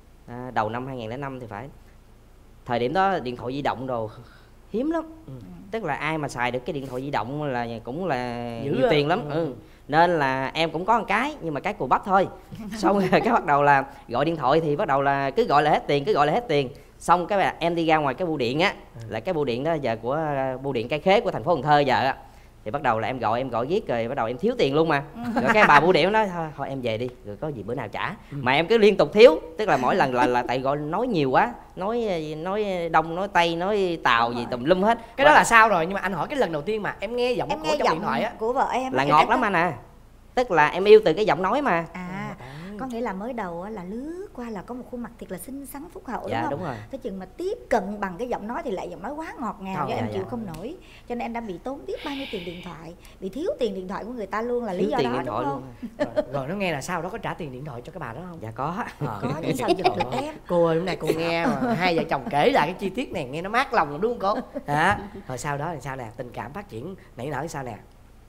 à, đầu năm hai nghìn lẻ năm thì phải, thời điểm đó điện thoại di động đồ hiếm lắm. Ừ. Tức là ai mà xài được cái điện thoại di động là cũng là dữ nhiều tiền lắm. Ừ. Ừ. Nên là em cũng có một cái nhưng mà cái cù bắp thôi. Xong rồi cái bắt đầu là gọi điện thoại thì bắt đầu là cứ gọi là hết tiền, cứ gọi là hết tiền. Xong cái em đi ra ngoài cái bưu điện á, là cái bưu điện đó giờ của bưu điện Cái Khế của thành phố Cần Thơ giờ á, thì bắt đầu là em gọi em gọi viết rồi bắt đầu em thiếu tiền luôn mà. Rồi cái bà bưu điện nói thôi, thôi em về đi rồi có gì bữa nào trả. Mà em cứ liên tục thiếu, tức là mỗi lần là là tại gọi nói nhiều quá, nói nói đông nói tây nói tàu gì tùm lum hết. Cái đó là sao rồi, nhưng mà anh hỏi cái lần đầu tiên mà em nghe giọng em của nghe trong giọng điện thoại á của vợ em là ngọt lắm anh à. Tức là em yêu từ cái giọng nói mà. À, có nghĩa là mới đầu là lướt qua là có một khuôn mặt thiệt là xinh xắn phúc hậu. Dạ, đúng không? Đúng rồi. Tới chừng mà tiếp cận bằng cái giọng nói thì lại giọng nói quá ngọt ngào cho dạ, em dạ. chịu không nổi. Cho nên em đã bị tốn biết bao nhiêu tiền điện thoại, bị thiếu tiền điện thoại của người ta luôn là thiếu lý do tiền đó điện thoại đúng không? Luôn. Rồi, rồi nó nghe là sau đó có trả tiền điện thoại cho cái bà đó không? Dạ có. À. Có nhưng sao giật được em? Cô ơi, hôm nay cô nghe mà hai vợ chồng kể lại cái chi tiết này nghe nó mát lòng đúng không cô? Hả? Rồi sau đó thì sao nè, tình cảm phát triển nảy nở sao nè?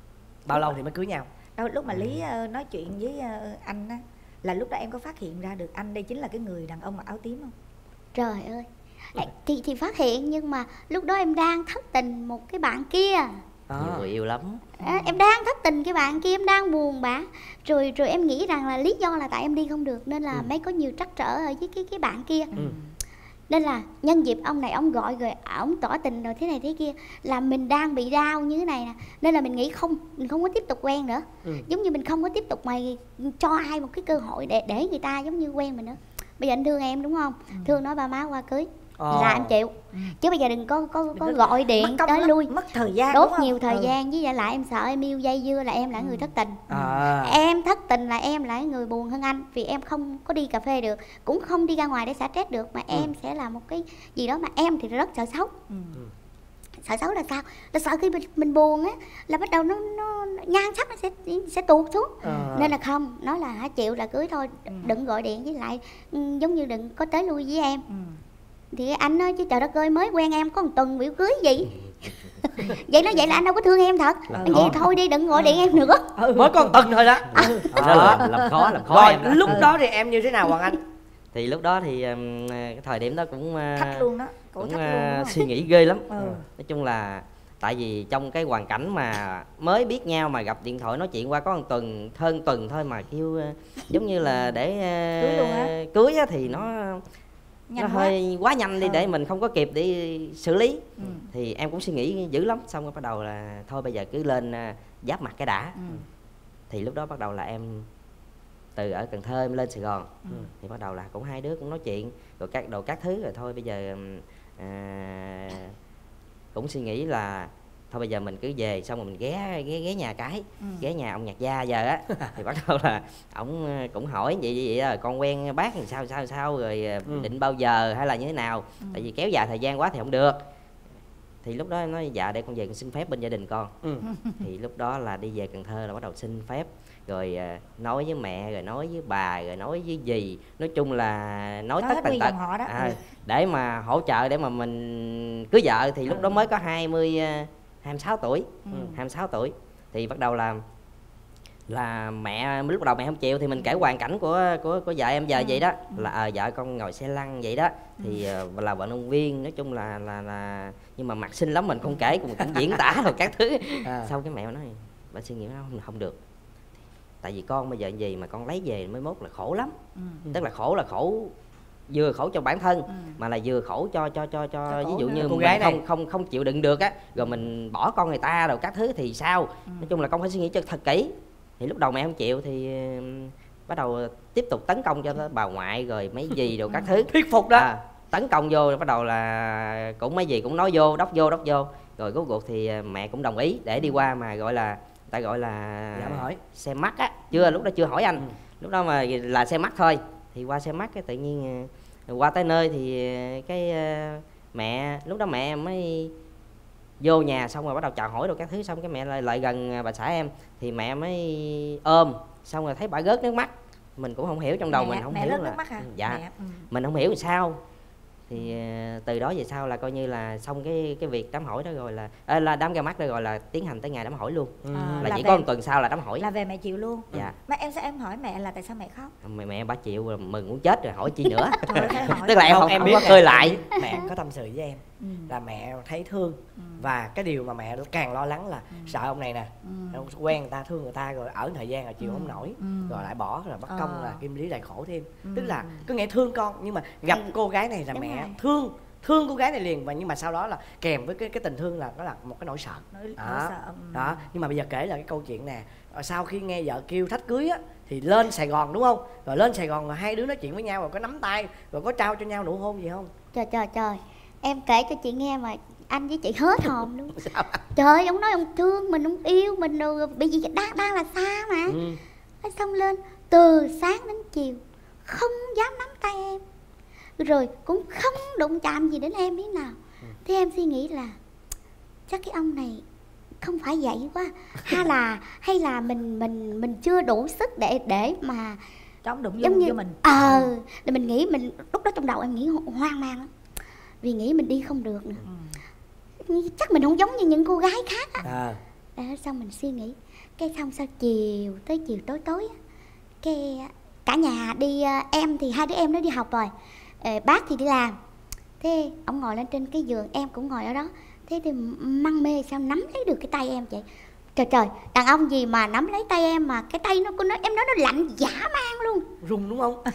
Bao lâu thì mới cưới nhau? Đâu, lúc mà Lý uh, nói chuyện với uh, anh á, là lúc đó em có phát hiện ra được anh đây chính là cái người đàn ông mặc áo tím không? Trời ơi, thì thì phát hiện nhưng mà lúc đó em đang thất tình một cái bạn kia. À. Nhiều người yêu lắm. À, em đang thất tình cái bạn kia, em đang buồn bã. Rồi rồi em nghĩ rằng là lý do là tại em đi không được nên là ừ. mới có nhiều trắc trở ở với cái cái bạn kia. Ừ. Nên là nhân dịp ông này ông gọi rồi ông tỏ tình rồi thế này thế kia, là mình đang bị đau như thế này nè, nên là mình nghĩ không mình không có tiếp tục quen nữa. Ừ. Giống như mình không có tiếp tục mày cho ai một cái cơ hội để để người ta giống như quen mình nữa. Bây giờ anh thương em đúng không? Ừ. Thương nói ba má qua cưới oh. là em chịu. Ừ. Chứ bây giờ đừng có có có gọi điện tới lui mất thời gian, đốt nhiều thời ừ. gian, với lại lại em sợ em yêu dây dưa là em là ừ. người thất tình. À. Em thất tình là em là người buồn hơn anh, vì em không có đi cà phê được, cũng không đi ra ngoài để xả stress được, mà ừ. em sẽ là một cái gì đó mà em thì rất sợ xấu. Ừ. Sợ xấu là sao? Là sợ khi mình, mình buồn á là bắt đầu nó nó nhan sắc nó sẽ sẽ tuột xuống. À. Nên là không, nói là hả chịu là cưới thôi, ừ. đừng gọi điện với lại giống như đừng có tới lui với em. Ừ. Thì anh nói chứ trời đất ơi, mới quen em có một tuần biểu cưới gì. Vậy nói vậy là anh đâu có thương em thật. Là vậy khó. Thôi đi đừng gọi điện em nữa. Ừ. Mới có một tuần thôi đó. À. À. Làm, làm khó làm khó rồi em. Lúc đó thì em như thế nào Hoàng Anh? Thì lúc đó thì cái thời điểm đó cũng thách luôn đó. Cũng uh, luôn suy nghĩ ghê lắm. Ừ. Nói chung là tại vì trong cái hoàn cảnh mà mới biết nhau mà gặp điện thoại nói chuyện qua có một tuần hơn tuần thôi mà kêu uh, giống như là để uh, cưới luôn á. Cưới á thì nó nhanh nó quá. hơi quá nhanh đi ừ. để mình không có kịp để xử lý. Ừ. Thì em cũng suy nghĩ dữ lắm, xong rồi bắt đầu là thôi bây giờ cứ lên uh, giáp mặt cái đã. Ừ. Thì lúc đó bắt đầu là em từ ở Cần Thơ em lên Sài Gòn. Ừ. Thì bắt đầu là cũng hai đứa cũng nói chuyện rồi các đồ các thứ, rồi thôi bây giờ à, cũng suy nghĩ là thôi bây giờ mình cứ về xong rồi mình ghé ghé ghé nhà cái, ừ. ghé nhà ông nhạc gia giờ á. Thì bắt đầu là ổng cũng hỏi vậy vậy, vậy rồi con quen bác thì sao sao sao rồi ừ. định bao giờ hay là như thế nào, ừ. tại vì kéo dài thời gian quá thì không được. Thì lúc đó em nói dạ để con về con xin phép bên gia đình con. Ừ. Thì lúc đó là đi về Cần Thơ là bắt đầu xin phép, rồi nói với mẹ, rồi nói với bà, rồi nói với dì, nói chung là nói tất tần tật à, ừ. để mà hỗ trợ để mà mình cưới vợ. Thì lúc ừ. đó mới có hai mươi hai mươi sáu tuổi, ừ. hai mươi sáu tuổi thì bắt đầu là là mẹ lúc đầu mẹ không chịu thì mình kể hoàn cảnh của của của vợ em giờ ừ. vậy đó, là à, vợ con ngồi xe lăn vậy đó, thì ừ. là vận động viên, nói chung là là là nhưng mà mặt xinh lắm, mình không kể, cũng, cũng diễn tả rồi các thứ. À. Sau cái mẹ nói bà suy nghĩ nó không, không được, tại vì con bây giờ gì mà con lấy về mới mốt là khổ lắm. Ừ. Tức là khổ là khổ vừa khổ cho bản thân, ừ. mà là vừa khổ cho cho cho cho, cho ví dụ như cô mình gái không không không chịu đựng được á, rồi mình bỏ con người ta rồi các thứ thì sao. Ừ. Nói chung là con phải suy nghĩ cho thật kỹ. Thì lúc đầu mẹ không chịu thì bắt đầu tiếp tục tấn công cho bà ngoại rồi mấy gì rồi các thứ. Thuyết phục đó. À, tấn công vô, bắt đầu là cũng mấy gì cũng nói vô, đốc vô đốc vô, rồi cuối cuộc thì mẹ cũng đồng ý để đi qua mà gọi là ta gọi là dạ, hỏi. Xem mắt á, chưa lúc đó chưa hỏi anh. Ừ. Lúc đó mà là xem mắt thôi. Thì qua xem mắt cái tự nhiên qua tới nơi thì cái mẹ lúc đó mẹ mới vô nhà, xong rồi bắt đầu chào hỏi rồi các thứ, xong cái mẹ lại, lại gần bà xã em thì mẹ mới ôm, xong rồi thấy bà rớt nước mắt, mình cũng không hiểu trong đầu. Mẹ, mình không mẹ hiểu rớt là nước mắt hả? Dạ mẹ, ừ. mình không hiểu sao. Thì từ đó về sau là coi như là xong cái cái việc đám hỏi đó rồi là à, là đám ra mắt đó rồi là tiến hành tới ngày đám hỏi luôn. Ừ. À, là, là chỉ về, có một tuần sau là đám hỏi. Là về mẹ chịu luôn. Dạ. Mà em sao em hỏi mẹ là tại sao mẹ khóc? Mẹ mẹ bà chịu, mừng muốn chết rồi, hỏi chi nữa. Trời ơi, hỏi. Tức là em không, em không biết có khơi lại. Mẹ có tâm sự với em. Ừ. Là mẹ thấy thương. Ừ. Và cái điều mà mẹ càng lo lắng là ừ. sợ ông này nè, ừ. quen người ta, thương người ta rồi ở thời gian rồi chịu ừ. không nổi, ừ. rồi lại bỏ, rồi bắt công à. là Kim Lý lại khổ thêm. Ừ. Tức là cứ nghe thương con nhưng mà gặp ừ. cô gái này là đúng mẹ rồi. thương thương cô gái này liền, và nhưng mà sau đó là kèm với cái cái tình thương là nó là một cái nỗi sợ. Nỗi, đó. Nỗi sợ. Đó, nhưng mà bây giờ kể là cái câu chuyện nè, sau khi nghe vợ kêu thách cưới á thì lên Sài Gòn đúng không? Rồi lên Sài Gòn rồi hai đứa nói chuyện với nhau, rồi có nắm tay, rồi có trao cho nhau nụ hôn gì không? Trời trời trời, em kể cho chị nghe mà anh với chị hết hồn luôn. Trời, ông nói ông thương mình, ông yêu mình, rồi bị gì đang đang là xa mà. Ừ. Xong lên từ sáng đến chiều không dám nắm tay em, rồi cũng không đụng chạm gì đến em biết nào. Ừ. Thế em suy nghĩ là chắc cái ông này không phải vậy quá, hay là hay là mình mình mình chưa đủ sức để để mà chống đụng giống như cho mình. Ờ, ừ. Để mình nghĩ, mình lúc đó trong đầu em nghĩ hoang mang lắm, vì nghĩ mình đi không được nữa. Ừ. Chắc mình không giống như những cô gái khác á. À. Đó, xong mình suy nghĩ, cái xong sau chiều tới chiều tối tối á, cái cả nhà đi, em thì hai đứa em nó đi học rồi, bác thì đi làm. Thế ông ngồi lên trên cái giường, em cũng ngồi ở đó. Thế thì măng mê sao nắm lấy được cái tay em vậy? Trời trời, đàn ông gì mà nắm lấy tay em mà cái tay nó, nó em nói nó lạnh dã man luôn. Run đúng không?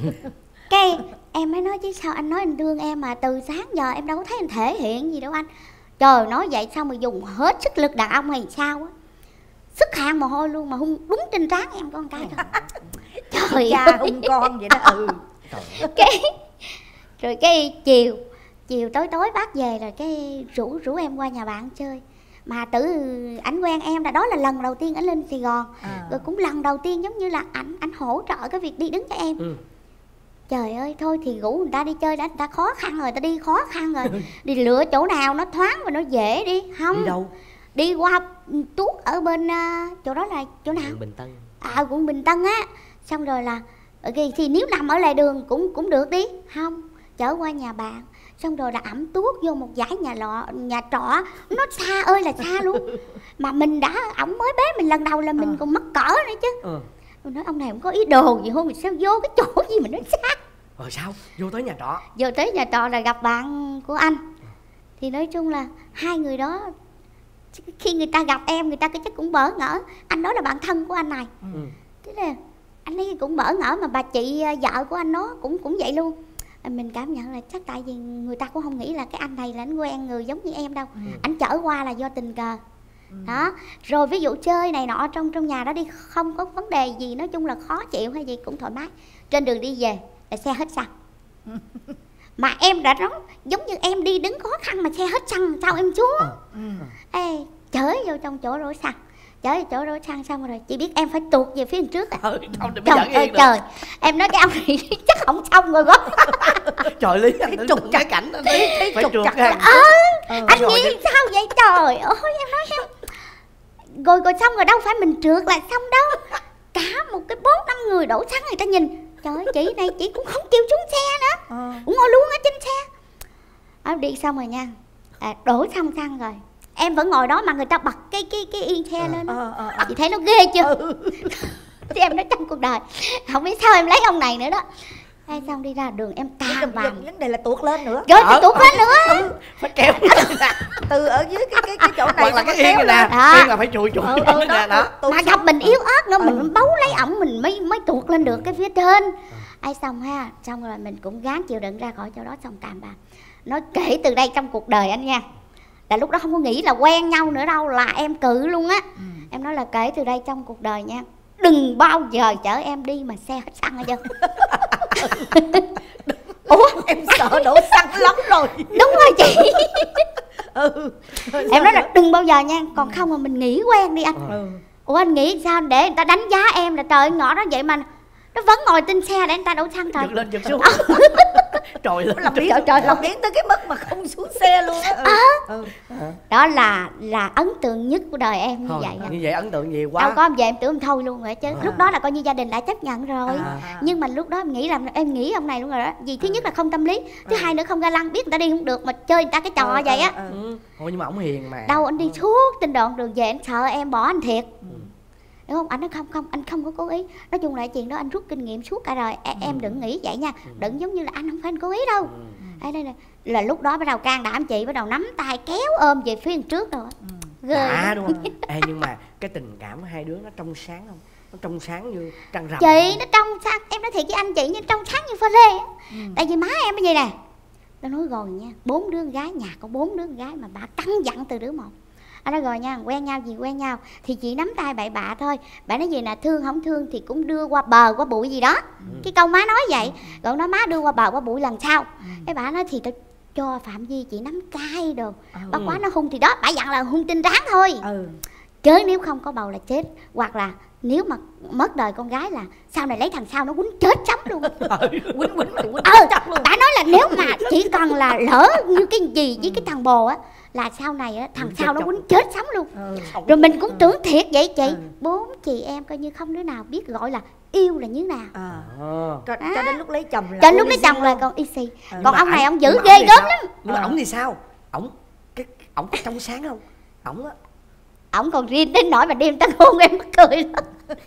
Cái em mới nói chứ sao anh nói anh thương em mà từ sáng giờ em đâu có thấy anh thể hiện gì đâu anh. Trời, nói vậy sao mà dùng hết sức lực đàn ông hay sao á, sức hàng mồ hôi luôn mà hung đúng trên trán em con cái rồi. Trời cha hung con vậy đó. Ừ. Cái rồi cái chiều chiều tối tối bác về rồi cái rủ rủ em qua nhà bạn chơi, mà tự ảnh quen em là đó là lần đầu tiên ảnh lên Sài Gòn. À. Rồi cũng lần đầu tiên giống như là ảnh ảnh hỗ trợ cái việc đi đứng cho em. Ừ. Trời ơi, thôi thì rủ người ta đi chơi đã, người ta khó khăn rồi, ta đi khó khăn rồi, đi lựa chỗ nào nó thoáng và nó dễ đi. Không đi đâu, đi qua tuốt ở bên uh, chỗ đó là chỗ nào? Bình Tân. À, quận Bình Tân á. Xong rồi là thì, thì nếu nằm ở lề đường cũng cũng được đi. Không, chở qua nhà bạn, xong rồi là ẩm tuốt vô một dãy nhà lọ nhà trọ, nó xa ơi là xa luôn. Mà mình đã ổng mới bế mình lần đầu là mình à. còn mắc cỡ nữa chứ. Ừ. Tôi nói ông này không có ý đồ gì không, mình sao vô cái chỗ gì mà nó xa. Rồi sao? Vô tới nhà trọ. Vô tới nhà trọ là gặp bạn của anh. Thì nói chung là hai người đó, khi người ta gặp em, người ta chắc cũng bỡ ngỡ. Anh đó là bạn thân của anh này. Ừ. Thế là anh ấy cũng bỡ ngỡ, mà bà chị vợ của anh đó cũng cũng vậy luôn. Mình cảm nhận là chắc tại vì người ta cũng không nghĩ là cái anh này là anh quen người giống như em đâu. Ừ. Anh chở qua là do tình cờ. Đó, rồi ví dụ chơi này nọ trong trong nhà đó đi, không có vấn đề gì, nói chung là khó chịu hay gì cũng thoải mái. Trên đường đi về là xe hết xăng. Mà em đã nói giống như em đi đứng khó khăn mà xe hết xăng sao em xuống. ừ. Ê, chở vô trong chỗ đổ xăng, chở vô chỗ đổ xăng xong rồi chị biết em phải tuột về phía trước à. Ừ, trời ơi trời, em nói cái ông này chắc không xong rồi quá. Trời Lý, anh trục cái cảnh anh Lý phải trục ờ ừ, anh nghĩ chứ. Sao vậy trời ơi, em nói em rồi rồi xong rồi đâu phải mình trượt là xong đâu, cả một cái bốn năm người đổ xăng người ta nhìn. Trời ơi, chị này chị cũng không kêu xuống xe nữa, ờ. cũng ngồi luôn ở trên xe. Ở đi xong rồi nha, à, đổ xong xăng rồi em vẫn ngồi đó mà người ta bật cái cái cái yên xe ờ, lên đó. Ờ, ờ, ờ. Chị thấy nó ghê chưa? Ừ. Thì em nói trong cuộc đời không biết sao em lấy ông này nữa đó. Hay xong đi ra đường em cam vào. Vấn đề là tuột lên nữa. Rồi ờ, tuột lên nữa. Ừ, phải kéo từ ở dưới cái cái cái chỗ này hoặc là cái yên này nè, yên là phải chùi chùi. Ừ, ừ, đó, đó. Mà gặp mình yếu ớt nữa, mình ừ. bấu lấy ổng mình mới mới tuột lên được cái phía trên. Ai xong ha, xong rồi mình cũng gắng chịu đựng ra khỏi chỗ đó, xong càm vào. Nói kể từ đây trong cuộc đời anh nha, là lúc đó không có nghĩ là quen nhau nữa đâu, là em cự luôn á. ừ. Em nói là kể từ đây trong cuộc đời nha, đừng bao giờ chở em đi mà xe hết xăng hết trơn. Ủa em sợ đổ xăng lắm rồi. Đúng rồi chị. ừ. Em nói là đừng bao giờ nha, còn không mà mình nghĩ quen đi anh. ừ. Ủa anh nghĩ sao để người ta đánh giá em là trời ngõ đó vậy mà nó vẫn ngồi trên xe để người ta đổ xăng trời. Giật lên giật xuống. Trời ơi, làm biến, trời, trời làm biến tới cái mức mà không xuống xe luôn á. ừ. à. ừ. Đó là là ấn tượng nhất của đời em như thôi, vậy. Như vậy ấn tượng nhiều quá. Đâu có em về em tưởng em thôi luôn rồi chứ. À. Lúc đó là coi như gia đình đã chấp nhận rồi. À. Nhưng mà lúc đó em nghĩ là em nghĩ ông này luôn rồi đó. Vì thứ à. nhất là không tâm lý, thứ à. hai nữa không ga lăng, biết người ta đi không được mà chơi người ta cái trò à, vậy á. À, à. ừ. Thôi nhưng mà ổng hiền mà. Đâu anh đi suốt trên đoạn đường về em sợ em bỏ anh thiệt. Ừ. Đúng không? Anh nói không không, anh không có cố ý. Nói chung là chuyện đó anh rút kinh nghiệm suốt cả đời. E, ừ. Em đừng nghĩ vậy nha. Ừ. Đừng giống như là anh không phải anh cố ý đâu. Ừ. Đây, đây, đây. Là lúc đó bắt đầu can đảm chị, bắt đầu nắm tay kéo ôm về phía trước rồi. Ừ. Ghê à, đúng không? Ê, nhưng mà cái tình cảm của hai đứa nó trong sáng không? Nó trong sáng như trăng rằm. Chị nó trong sáng, em nói thiệt với anh chị, như trong sáng như pha lê á. Ừ. Tại vì má em như vậy nè. Tôi nói rồi nha, bốn đứa con gái, nhà có bốn đứa con gái mà bà căng dặn từ đứa một. Anh nói rồi nha, quen nhau gì quen nhau thì chị nắm tay bậy bạ thôi. Bà nói gì nè, thương không thương thì cũng đưa qua bờ qua bụi gì đó. ừ. Cái câu má nói vậy. Rồi nói má đưa qua bờ qua bụi lần sau. ừ. Cái bà nói thì tao cho Phạm Vi chị nắm tay đồ. ừ. Bắt quá nó hung thì đó, bà dặn là hung tinh rắn thôi. ừ. Chứ nếu không có bầu là chết. Hoặc là nếu mà mất đời con gái là sau này lấy thằng sau nó quýnh chết chấm luôn. Quýnh quýnh mà quýnh ờ, chết luôn. Bà nói là nếu mà chỉ cần là lỡ như cái gì với ừ. cái thằng bồ á là sau này á thằng sau nó quýnh chết sống luôn. ừ. Rồi mình cũng tưởng thiệt vậy chị. ừ. Bốn chị em coi như không đứa nào biết gọi là yêu là như nào. à. cho, à. cho đến lúc lấy chồng là cho đến lúc lấy chồng là còn y xì. ừ. Còn ông này ông giữ ghê gớm lắm. Nhưng mà ổng thì sao? Ổng cái ổng có trong sáng không? Ổng á ổng còn riêng đến nỗi mà đêm tân hôn em mắc cười lắm.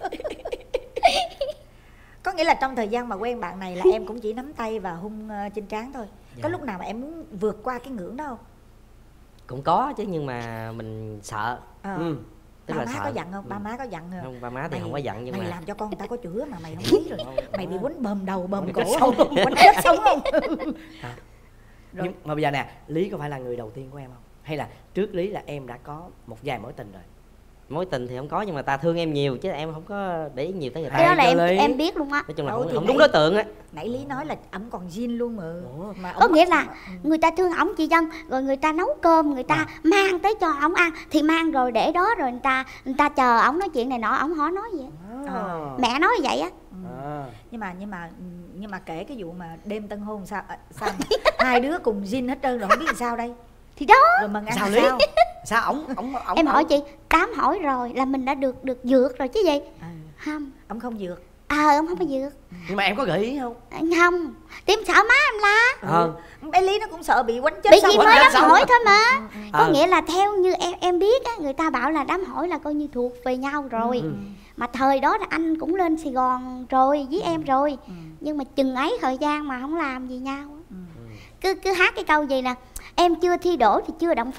Có nghĩa là trong thời gian mà quen bạn này là em cũng chỉ nắm tay và hung uh, trên trán thôi. Dạ. Có lúc nào mà em muốn vượt qua cái ngưỡng đó không? Cũng có chứ, nhưng mà mình sợ. à. ừ. Tức ba là má sợ. Có giận không? Ba má có giận không? Không, ba má thì mày, không có giận nhưng mày mà làm cho con người ta có chữa mà mày không biết rồi. Mày bị quýnh bầm đầu bầm cổ không? Quýnh chết sống không? à. Nhưng mà bây giờ nè, Lý có phải là người đầu tiên của em không? Hay là trước Lý là em đã có một vài mối tình rồi? Mối tình thì không có, nhưng mà ta thương em nhiều chứ em không có để ý nhiều tới người ta. Cái đó là em Lý. Em biết luôn á. Nói chung là không, không đúng đối tượng á. Nãy Lý nói là ổng còn zin luôn mà. Ủa, mà có nghĩa là người ta thương ổng chị Dân, rồi người ta nấu cơm, người ta à. mang tới cho ổng ăn thì mang rồi để đó, rồi người ta người ta chờ ổng nói chuyện này nọ, ổng hỏi nói gì à. À. Mẹ nói vậy á. à. Nhưng mà nhưng mà nhưng mà kể cái vụ mà đêm tân hôn sao sao hai đứa cùng zin hết trơn rồi không biết làm sao đây. Thì đó. Rồi mừng ăn sao Lý? Sao? Sao ổng ổng ổng em hỏi chị, tám hỏi rồi là mình đã được được vượt rồi chứ gì? À. Không. Ông không vượt. Ờ, à, ông không có vượt. Nhưng mà em có gợi ý không? Không. Tim sợ má em la. Ờ. Ừ. Bé Lý nó cũng sợ bị quánh chết. Bị gì mới đám hỏi thôi mà. Ừ, ừ. Có ừ. nghĩa là theo như em em biết á, người ta bảo là đám hỏi là coi như thuộc về nhau rồi. Ừ. Mà thời đó là anh cũng lên Sài Gòn rồi với ừ. em rồi. Ừ. Nhưng mà chừng ấy thời gian mà không làm gì nhau. Ừ. Cứ cứ hát cái câu gì nè, em chưa thi đỗ thì chưa động phòng.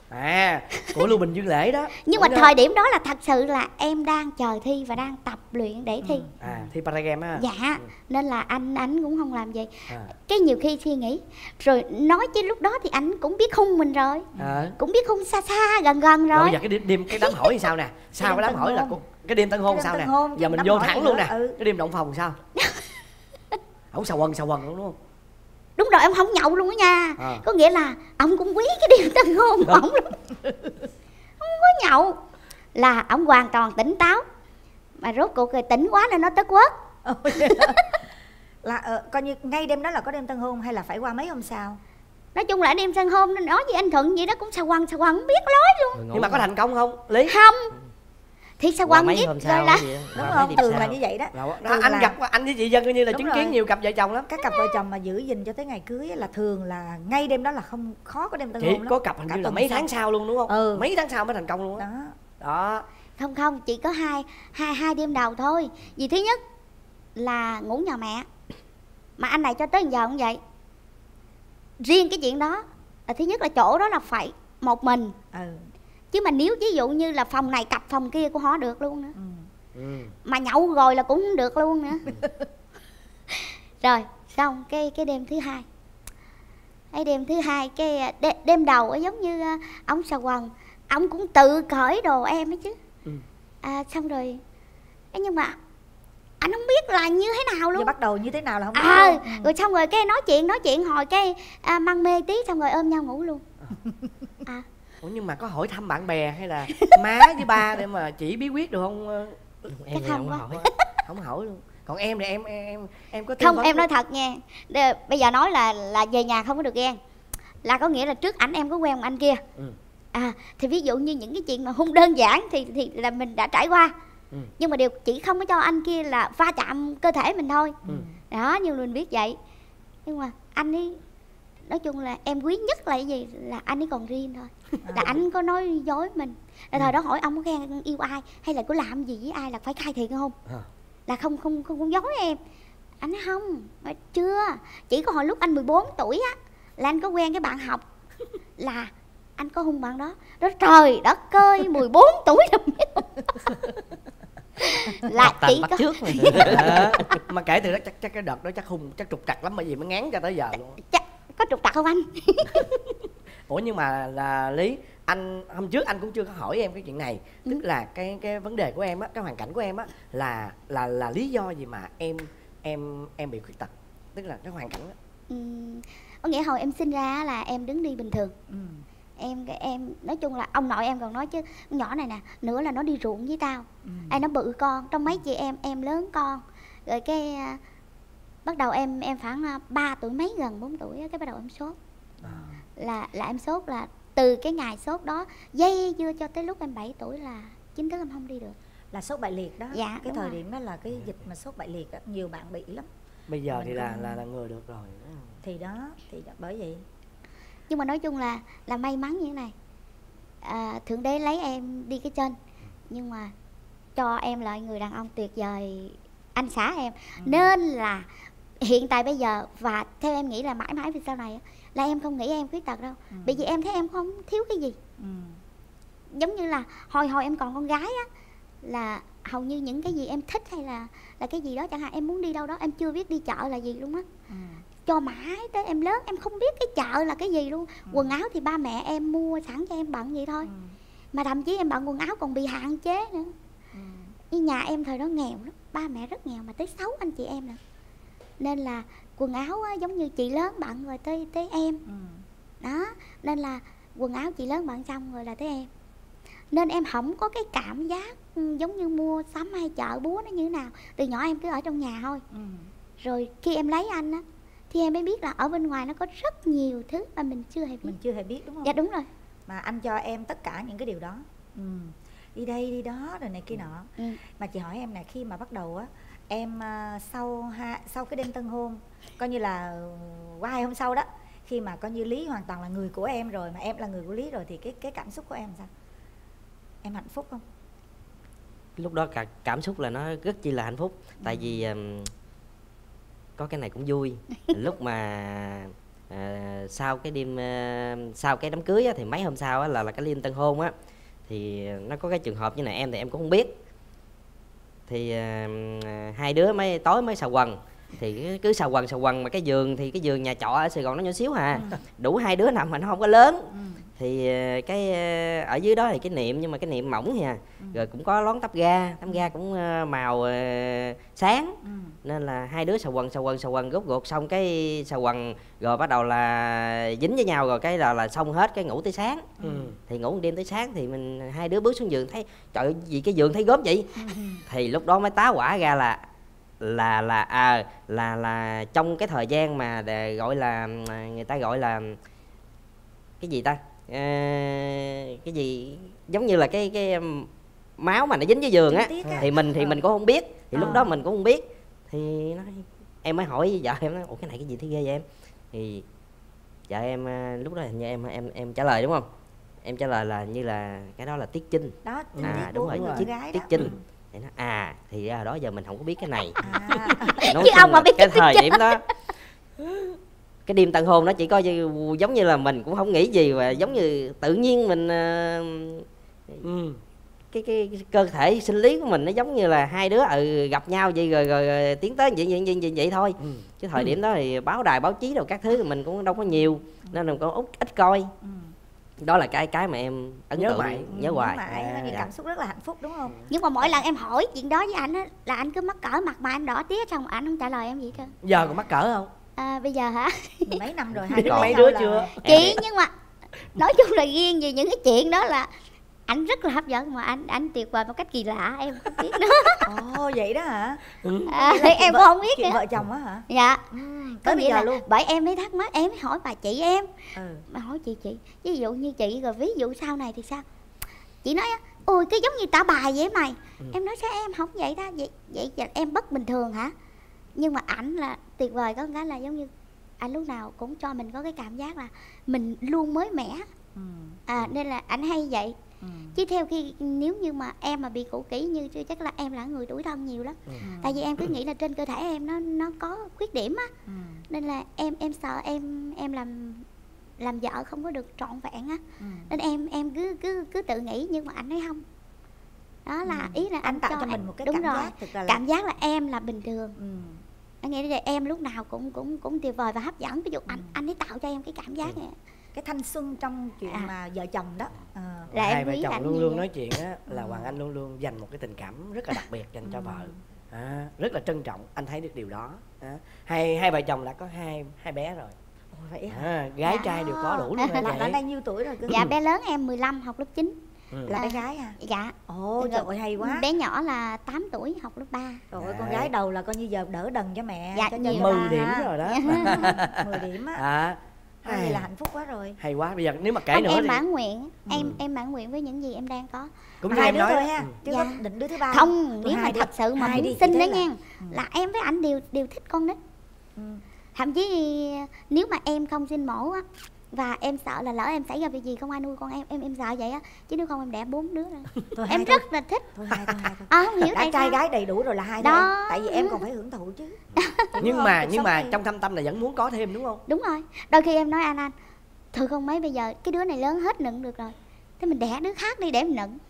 À, của Lưu Bình Dương Lễ đó. Nhưng Đúng mà không? thời điểm đó là thật sự là em đang chờ thi và đang tập luyện để thi. À, thi paragame á. Dạ, ừ. nên là anh anh cũng không làm gì. À. Cái nhiều khi suy nghĩ rồi nói chứ lúc đó thì anh cũng biết khung mình rồi. À. Cũng biết khung xa xa gần gần rồi. Rồi bây giờ cái đêm, đêm cái đám hỏi thì sao nè? Sau cái đám hỏi là cô, cái đêm tân hôn Cái đêm sao tân nè? hôn, Giờ mình đám vô hỏi thẳng gì luôn nữa, nè. ừ. Cái đêm động phòng sao? Không xà quần xà quần đúng không? Đúng rồi, em không nhậu luôn đó nha. À. Có nghĩa là ông cũng quý cái đêm tân hôn của ổng luôn. Không có nhậu. Là ông hoàn toàn tỉnh táo. Mà rốt cuộc rồi tỉnh quá nên nó tức quất. Là uh, coi như ngay đêm đó là có đêm tân hôn hay là phải qua mấy hôm sau? Nói chung là đêm tân hôn nên nói với anh Thuận vậy đó cũng xà quần xà quần không biết lối luôn. Nhưng mà có thành công không? Lý? Không. Thì xà quần biết rồi là đúng không? Thường là như vậy đó. Đó, anh là... gặp anh với chị Dân coi như là đúng chứng rồi. kiến nhiều cặp vợ chồng lắm. Các cặp vợ chồng mà giữ gìn cho tới ngày cưới là thường là ngay đêm đó là không khó có đêm tân Chị hôn lắm. có cặp hình như là mấy tháng sau luôn đúng không? Ừ. Mấy tháng sau mới thành công luôn á. Đó. Đó. Không không, chỉ có hai hai hai đêm đầu thôi. Vì thứ nhất là ngủ nhà mẹ. Mà anh này cho tới giờ cũng vậy. Riêng cái chuyện đó là thứ nhất là chỗ đó là phải một mình. Ừ. Chứ mà nếu ví dụ như là phòng này cặp phòng kia cũng không được luôn nữa. Ừ. Ừ. Mà nhậu rồi là cũng không được luôn nữa. Rồi xong cái cái đêm thứ hai. Cái đêm thứ hai cái đêm, đêm đầu giống như ông xà quần, ông cũng tự cởi đồ em ấy chứ. Ừ. À, xong rồi nhưng mà anh không biết là như thế nào luôn. Giờ bắt đầu như thế nào là không biết à, luôn. Ừ. Rồi xong rồi cái nói chuyện nói chuyện hồi cái à, măng mê tí xong rồi ôm nhau ngủ luôn. À. Ủa nhưng mà có hỏi thăm bạn bè hay là má với ba để mà chỉ bí quyết được không? Em thì không hỏi. Không hỏi luôn. Còn em thì em em em có không em nói thật nha. Để, bây giờ nói là là về nhà không có được ghen. Là có nghĩa là trước ảnh em có quen một anh kia. Ừ. À thì ví dụ như những cái chuyện mà không đơn giản thì thì là mình đã trải qua. Ừ. Nhưng mà điều chỉ không có cho anh kia là va chạm cơ thể mình thôi. Ừ. Đó, nhưng mình biết vậy. Nhưng mà anh ấy nói chung là em quý nhất là cái gì là anh ấy còn riêng thôi. Là anh có nói dối mình. Là thời đó hỏi ông có ghen yêu ai hay là có làm gì với ai là phải khai thiệt không? À. Là không không không không dối em. Anh nói không, chưa. Chỉ có hồi lúc anh mười bốn tuổi á là anh có quen cái bạn học là anh có hung bạn đó. Đó trời đất ơi, mười bốn tuổi rồi biết không? Là chỉ có trước mà kể từ đó chắc chắc cái đợt đó chắc hung chắc trục trặc lắm bởi vì mới ngán cho tới giờ luôn. Chắc có trục trặc không anh? Ủa nhưng mà là Lý, anh hôm trước anh cũng chưa có hỏi em cái chuyện này, tức ừ. là cái cái vấn đề của em á, cái hoàn cảnh của em á là là là lý do gì mà em em em bị khuyết tật, tức là cái hoàn cảnh á. Ừ, có nghĩa hồi em sinh ra là em đứng đi bình thường. Ừ. em em nói chung là ông nội em còn nói chứ nhỏ này nè nữa là nó đi ruộng với tao. Ừ. Ai nó bự con trong mấy chị em em lớn con rồi cái uh, bắt đầu em em khoảng ba tuổi mấy gần bốn tuổi cái bắt đầu em sốt. À. là là em sốt là từ cái ngày sốt đó dây dưa cho tới lúc em bảy tuổi là chính thức em không đi được. Là sốt bại liệt đó. Dạ, cái thời rồi. điểm đó là cái dịch mà sốt bại liệt đó, nhiều bạn bị lắm. Bây giờ mình thì là, là là người được rồi. Thì đó thì đó, bởi vậy. Nhưng mà nói chung là là may mắn như thế này. À, Thượng Đế lấy em đi cái trên nhưng mà cho em lại người đàn ông tuyệt vời, anh xã em. Ừ. Nên là hiện tại bây giờ và theo em nghĩ là mãi mãi về sau này là em không nghĩ em khuyết tật đâu. Ừ. Bởi vì em thấy em không thiếu cái gì. Ừ. Giống như là hồi hồi em còn con gái á là hầu như những cái gì em thích hay là là cái gì đó chẳng hạn em muốn đi đâu đó em chưa biết đi chợ là gì luôn á. Ừ. Cho mãi tới em lớn em không biết cái chợ là cái gì luôn. Ừ. Quần áo thì ba mẹ em mua sẵn cho em bận vậy thôi. Ừ. Mà thậm chí em bận quần áo còn bị hạn chế nữa. Ừ. Như nhà em thời đó nghèo lắm, ba mẹ rất nghèo mà tới sáu anh chị em nè. Nên là quần áo á, giống như chị lớn bận rồi tới tới em. Ừ. Đó, nên là quần áo chị lớn bận xong rồi là tới em. Nên em không có cái cảm giác giống như mua sắm hay chợ búa nó như thế nào. Từ nhỏ em cứ ở trong nhà thôi. Ừ. Rồi khi em lấy anh á thì em mới biết là ở bên ngoài nó có rất nhiều thứ mà mình chưa hề biết. Mình chưa hề biết đúng không? Dạ đúng rồi. Mà anh cho em tất cả những cái điều đó. Ừ. Đi đây đi đó rồi này kia nọ. Ừ. Mà chị hỏi em nè, khi mà bắt đầu á em uh, sau ha, sau cái đêm tân hôn coi như là qua hai hôm sau đó, khi mà coi như Lý hoàn toàn là người của em rồi mà em là người của Lý rồi thì cái cái cảm xúc của em sao? Em hạnh phúc không? Lúc đó cả cảm xúc là nó rất chi là hạnh phúc. Ừ. Tại vì um, có cái này cũng vui. Lúc mà à, sau cái đêm à, sau cái đám cưới á, thì mấy hôm sau á, là là cái đêm tân hôn á, thì nó có cái trường hợp như này, em thì em cũng không biết. Thì à, hai đứa mới tối mới xào quần, thì cứ xào quần xào quần mà cái giường thì cái giường nhà trọ ở Sài Gòn nó nhỏ xíu hà, ừ. đủ hai đứa nằm mà nó không có lớn. Ừ. Thì cái ở dưới đó thì cái niệm, nhưng mà cái niệm mỏng nha, ừ. rồi cũng có lón tắp ga, tắp ga cũng màu sáng, ừ. nên là hai đứa xào quần xào quần xào quần gốt gột xong cái xào quần rồi bắt đầu là dính với nhau, rồi cái là là xong hết cái ngủ tới sáng. Ừ. Thì ngủ một đêm tới sáng thì mình hai đứa bước xuống giường thấy trời ơi gì cái giường thấy gớm vậy. Ừ. Thì lúc đó mới tá hỏa ra là là là à, là là trong cái thời gian mà để gọi là người ta gọi là cái gì ta, à, cái gì giống như là cái cái máu mà nó dính với giường á, thì mình thì mình cũng không biết, thì à. lúc đó mình cũng không biết, thì nói, em mới hỏi vợ em nói ủa cái này cái gì thế ghê vậy em, thì vợ em lúc đó như em em em trả lời đúng không, em trả lời là như là cái đó là tiết chinh đó, à đúng rồi, tiết, tiết chinh. Thì nó à thì ra đó giờ mình không có biết cái này, à. Nói chứ ông mà biết cái thời điểm đó cái đêm tân hôn nó chỉ coi như, giống như là mình cũng không nghĩ gì, và giống như tự nhiên mình uh, ừ. cái, cái cái cơ thể sinh lý của mình nó giống như là hai đứa ừ, gặp nhau vậy rồi, rồi, rồi tiến tới vậy vậy, vậy, vậy, vậy thôi. Ừ. Chứ thời ừ. điểm đó thì báo đài báo chí đâu các thứ thì mình cũng đâu có nhiều, nên mình cũng ít coi. Ừ. Đó là cái cái mà em ấn nhớ tượng mãi. nhớ hoài, à, những cảm xúc rất là hạnh phúc đúng không? Nhưng mà mỗi lần em hỏi chuyện đó với anh á là anh cứ mắc cỡ mặt mà anh đỏ tía, xong anh không trả lời em gì cơ. Giờ còn mắc cỡ không? À, bây giờ hả? Mấy năm rồi, hai đứa mấy đứa chưa? Chị nhưng mà nói chung là riêng về những cái chuyện đó là anh rất là hấp dẫn, mà anh anh tuyệt vời một cách kỳ lạ, em không biết nữa. Ồ vậy đó hả? Ừ. À, em cũng không biết chuyện nữa. Vợ chồng á hả? Dạ. Ừ. Tới bây giờ là, luôn. Bởi em mới thắc mắc, em mới hỏi bà chị em. Ừ. Mà hỏi chị chị, ví dụ như chị rồi ví dụ sau này thì sao? Chị nói ôi cái giống như tả bài vậy mày. Ừ. Em nói sao em không vậy đó, vậy vậy, vậy em bất bình thường hả? Nhưng mà ảnh là tuyệt vời, có cái là giống như anh lúc nào cũng cho mình có cái cảm giác là mình luôn mới mẻ. Ừ. À, nên là anh hay vậy. Ừ. Chứ theo khi nếu như mà em mà bị cũ kỹ như chưa chắc là em là người tuổi thân nhiều lắm. Ừ. Tại vì em cứ nghĩ là trên cơ thể em nó nó có khuyết điểm á. Ừ. Nên là em em sợ em em làm làm vợ không có được trọn vẹn á. Ừ. Nên em em cứ cứ cứ tự nghĩ, nhưng mà anh nói không. Đó là ừ. ý là anh, anh tạo cho, cho em, mình một cái đúng cảm rồi, giác thực ra là... cảm giác là em là bình thường. Ừ. Anh nghĩ là em lúc nào cũng cũng cũng tuyệt vời và hấp dẫn. Ví dụ anh ừ. anh ấy tạo cho em cái cảm giác ừ. này, cái thanh xuân trong chuyện à. mà vợ chồng đó. À. Là hai vợ chồng luôn luôn nói chuyện á là Hoàng Anh luôn luôn dành một cái tình cảm rất là đặc biệt dành cho vợ, à, rất là trân trọng, anh thấy được điều đó. À, hai hai vợ chồng đã có hai hai bé rồi. Ồ, vậy hả? À, gái dạ. trai đều có đủ luôn. Là đã đang nhiêu tuổi rồi cơ? Dạ bé lớn em mười lăm học lớp chín. Ừ. Là bé gái à? Dạ. Ồ trời ơi hay quá. Bé nhỏ là tám tuổi học lớp ba. Trời ơi con gái đầu là coi như giờ đỡ đần cho mẹ. Dạ, cho mười điểm rồi đó. mười điểm á. À. Hay là hạnh phúc quá rồi. Hay quá, bây giờ nếu mà kể không, nữa em thì... mãn nguyện. Ừ. Em em mãn nguyện với những gì em đang có. Cũng như em nói thôi ha. Ừ. Chứ dạ. định đứa thứ ba. Không, nếu mà thật sự mà muốn sinh đó nha, ừ. là em với anh đều đều thích con nít. Ừ. Thậm chí nếu mà em không sinh mổ á, và em sợ là lỡ em xảy ra việc gì không ai nuôi con em, em em sợ vậy á, chứ nếu không em đẻ bốn đứa rồi. Thôi, em rất thôi. là thích. Thôi hai thôi hai thôi. À, không hiểu đã trai sao? Gái đầy đủ rồi là hai đó. thôi. Tại vì em còn phải hưởng thụ chứ. nhưng không? mà Được nhưng mà đi. Trong thâm tâm là vẫn muốn có thêm đúng không? Đúng rồi. Đôi khi em nói anh anh, thôi không mấy bây giờ cái đứa này lớn hết nựng được rồi, thế mình đẻ đứa khác đi để em nựng.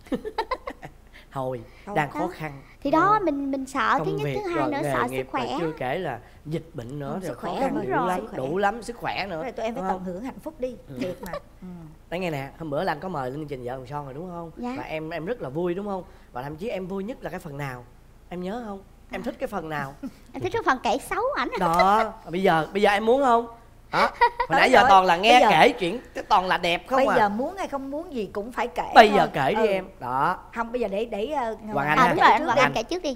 Thôi đang khó khăn thì đó ừ. mình mình sợ công thứ nhất thứ hai nữa sợ sức khỏe, chưa kể là dịch bệnh nữa, rồi khó khăn đủ lắm, đủ lắm sức khỏe nữa. Rồi tụi em phải tận hưởng hạnh phúc đi. Ừ. Thiệt mà. Ừ. Đấy nghe nè, hôm bữa là anh có mời lên chương trình Vợ Chồng Son rồi đúng không? Dạ. Và em em rất là vui đúng không? Và thậm chí em vui nhất là cái phần nào? Em nhớ không? Em thích cái phần nào? Em thích cái phần kể xấu ảnh. Đó, bây giờ bây giờ em muốn không? Đó. Hồi nãy giờ toàn là nghe giờ, kể chuyện toàn là đẹp không bây à. Bây giờ muốn hay không muốn gì cũng phải kể. Bây thôi. giờ kể đi ừ. em. Đó. Không bây giờ để để uh, Hoàng Anh. À, đúng rồi, Hoàng Anh kể trước đi.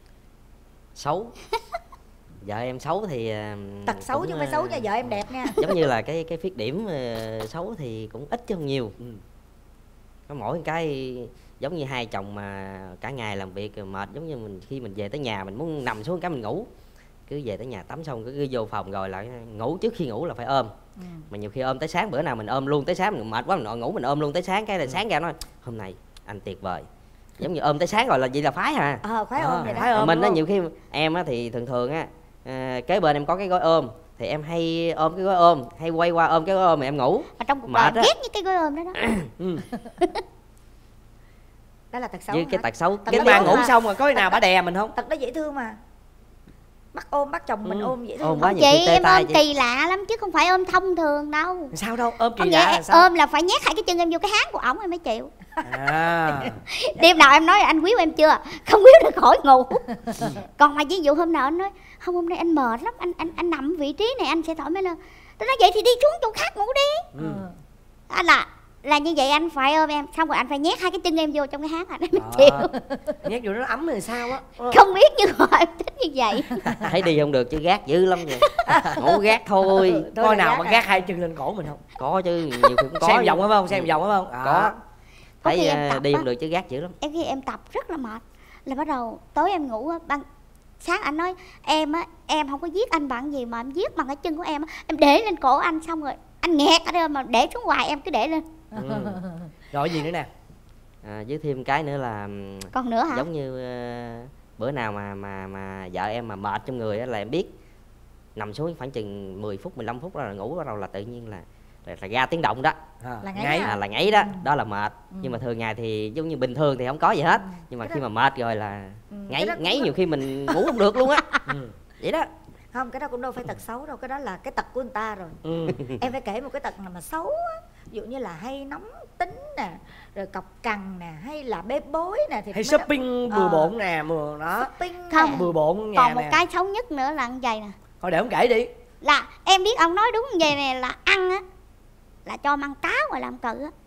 Xấu. Vợ em xấu thì tật xấu cũng, chứ không phải xấu cho vợ em đẹp nha. Giống như là cái cái khuyết điểm uh, xấu thì cũng ít chứ không nhiều. Ừ. Có mỗi cái giống như hai chồng mà cả ngày làm việc rồi mệt, giống như mình khi mình về tới nhà mình muốn nằm xuống cái mình ngủ, cứ về tới nhà tắm xong cứ, cứ vô phòng rồi lại ngủ, trước khi ngủ là phải ôm. Ừ. Mà nhiều khi ôm tới sáng, bữa nào mình ôm luôn tới sáng, mình mệt quá mình ngồi ngủ mình ôm luôn tới sáng, cái là ừ. sáng ra nói hôm nay anh tuyệt vời, giống như ôm tới sáng rồi là vậy là phái hả? Ờ phái ôm vậy đó. Phái ôm mình á, nhiều khi em á thì thường thường á à, kế bên em có cái gói ôm thì em hay ôm cái gối ôm, hay quay qua ôm cái gối ôm mà em ngủ. Mà trong cuộc đời ghét như cái gối ôm đó đó. Ừ. Đó là tật xấu. Với cái tật xấu cái mà ngủ xong rồi có khi nào bà đè mình không? Tật đó dễ thương mà. Bắt ôm, bắt chồng mình ừ. ôm dễ thương. Ôm quá chị em ôm chị. kỳ lạ lắm chứ không phải ôm thông thường đâu. Sao đâu, ôm kỳ không lạ vậy, là sao? Ôm là phải nhét hai cái chân em vô cái háng của ổng em mới chịu. À. Đêm nào em nói anh quý em chưa? Không quý được khỏi ngủ. Còn mà ví dụ hôm nào anh nói không hôm nay anh mệt lắm, anh anh anh nằm vị trí này anh sẽ thoải mái lên. Tôi nói vậy thì đi xuống chỗ khác ngủ đi. Ừ. Anh là là như vậy anh phải ôm em, xong rồi anh phải nhét hai cái chân em vô trong cái háng anh mới à. chịu. Nhét vô nó ấm thì sao á? Không biết nhưng mà em thích như vậy. Thấy đi không được chứ gác dữ lắm vậy. Ngủ gác thôi. Coi nào mà gác hai chân lên cổ mình không? Có chứ, nhiều khi cũng có. Xem vòng phải không? Xem vòng phải không? Có. Thấy đi không được chứ gác dữ lắm. Em khi em tập rất là mệt là bắt đầu tối em ngủ ban sáng anh nói em á, em không có giết anh bằng gì mà em giết bằng cái chân của em á, em để lên cổ anh xong rồi anh nghẹt ở đây mà để xuống hoài em cứ để lên. Ừ. Rồi gì nữa nè? À, với thêm cái nữa là còn nữa hả? Giống như uh, bữa nào mà mà mà vợ em mà mệt trong người á là em biết nằm xuống khoảng chừng mười phút mười lăm phút là ngủ, bắt đầu là tự nhiên là là, là ra tiếng động đó. À, là ngáy à, là ngáy đó. Ừ. Đó là mệt. Ừ. Nhưng mà thường ngày thì giống như bình thường thì không có gì hết. Ừ. Nhưng mà cái khi đó... mà mệt rồi là ừ. ngáy ngáy nhiều khi mình ngủ không được luôn á. Ừ. Vậy đó. Không, cái đó cũng đâu phải tật xấu đâu, cái đó là cái tật của người ta rồi. Ừ. Em phải kể một cái tật nào mà xấu á, ví dụ như là hay nóng tính nè, rồi cọc cằn nè, hay là bếp bối nè, thì hay shopping bừa bộn nè, mưa đó. Shopping không bừa bộn nhà. Còn một nè. cái xấu nhất nữa là như vậy nè. Thôi để ông kể đi. Là em biết ông nói đúng như vậy nè, là ăn á là cho ăn cá ngoài làm cự á.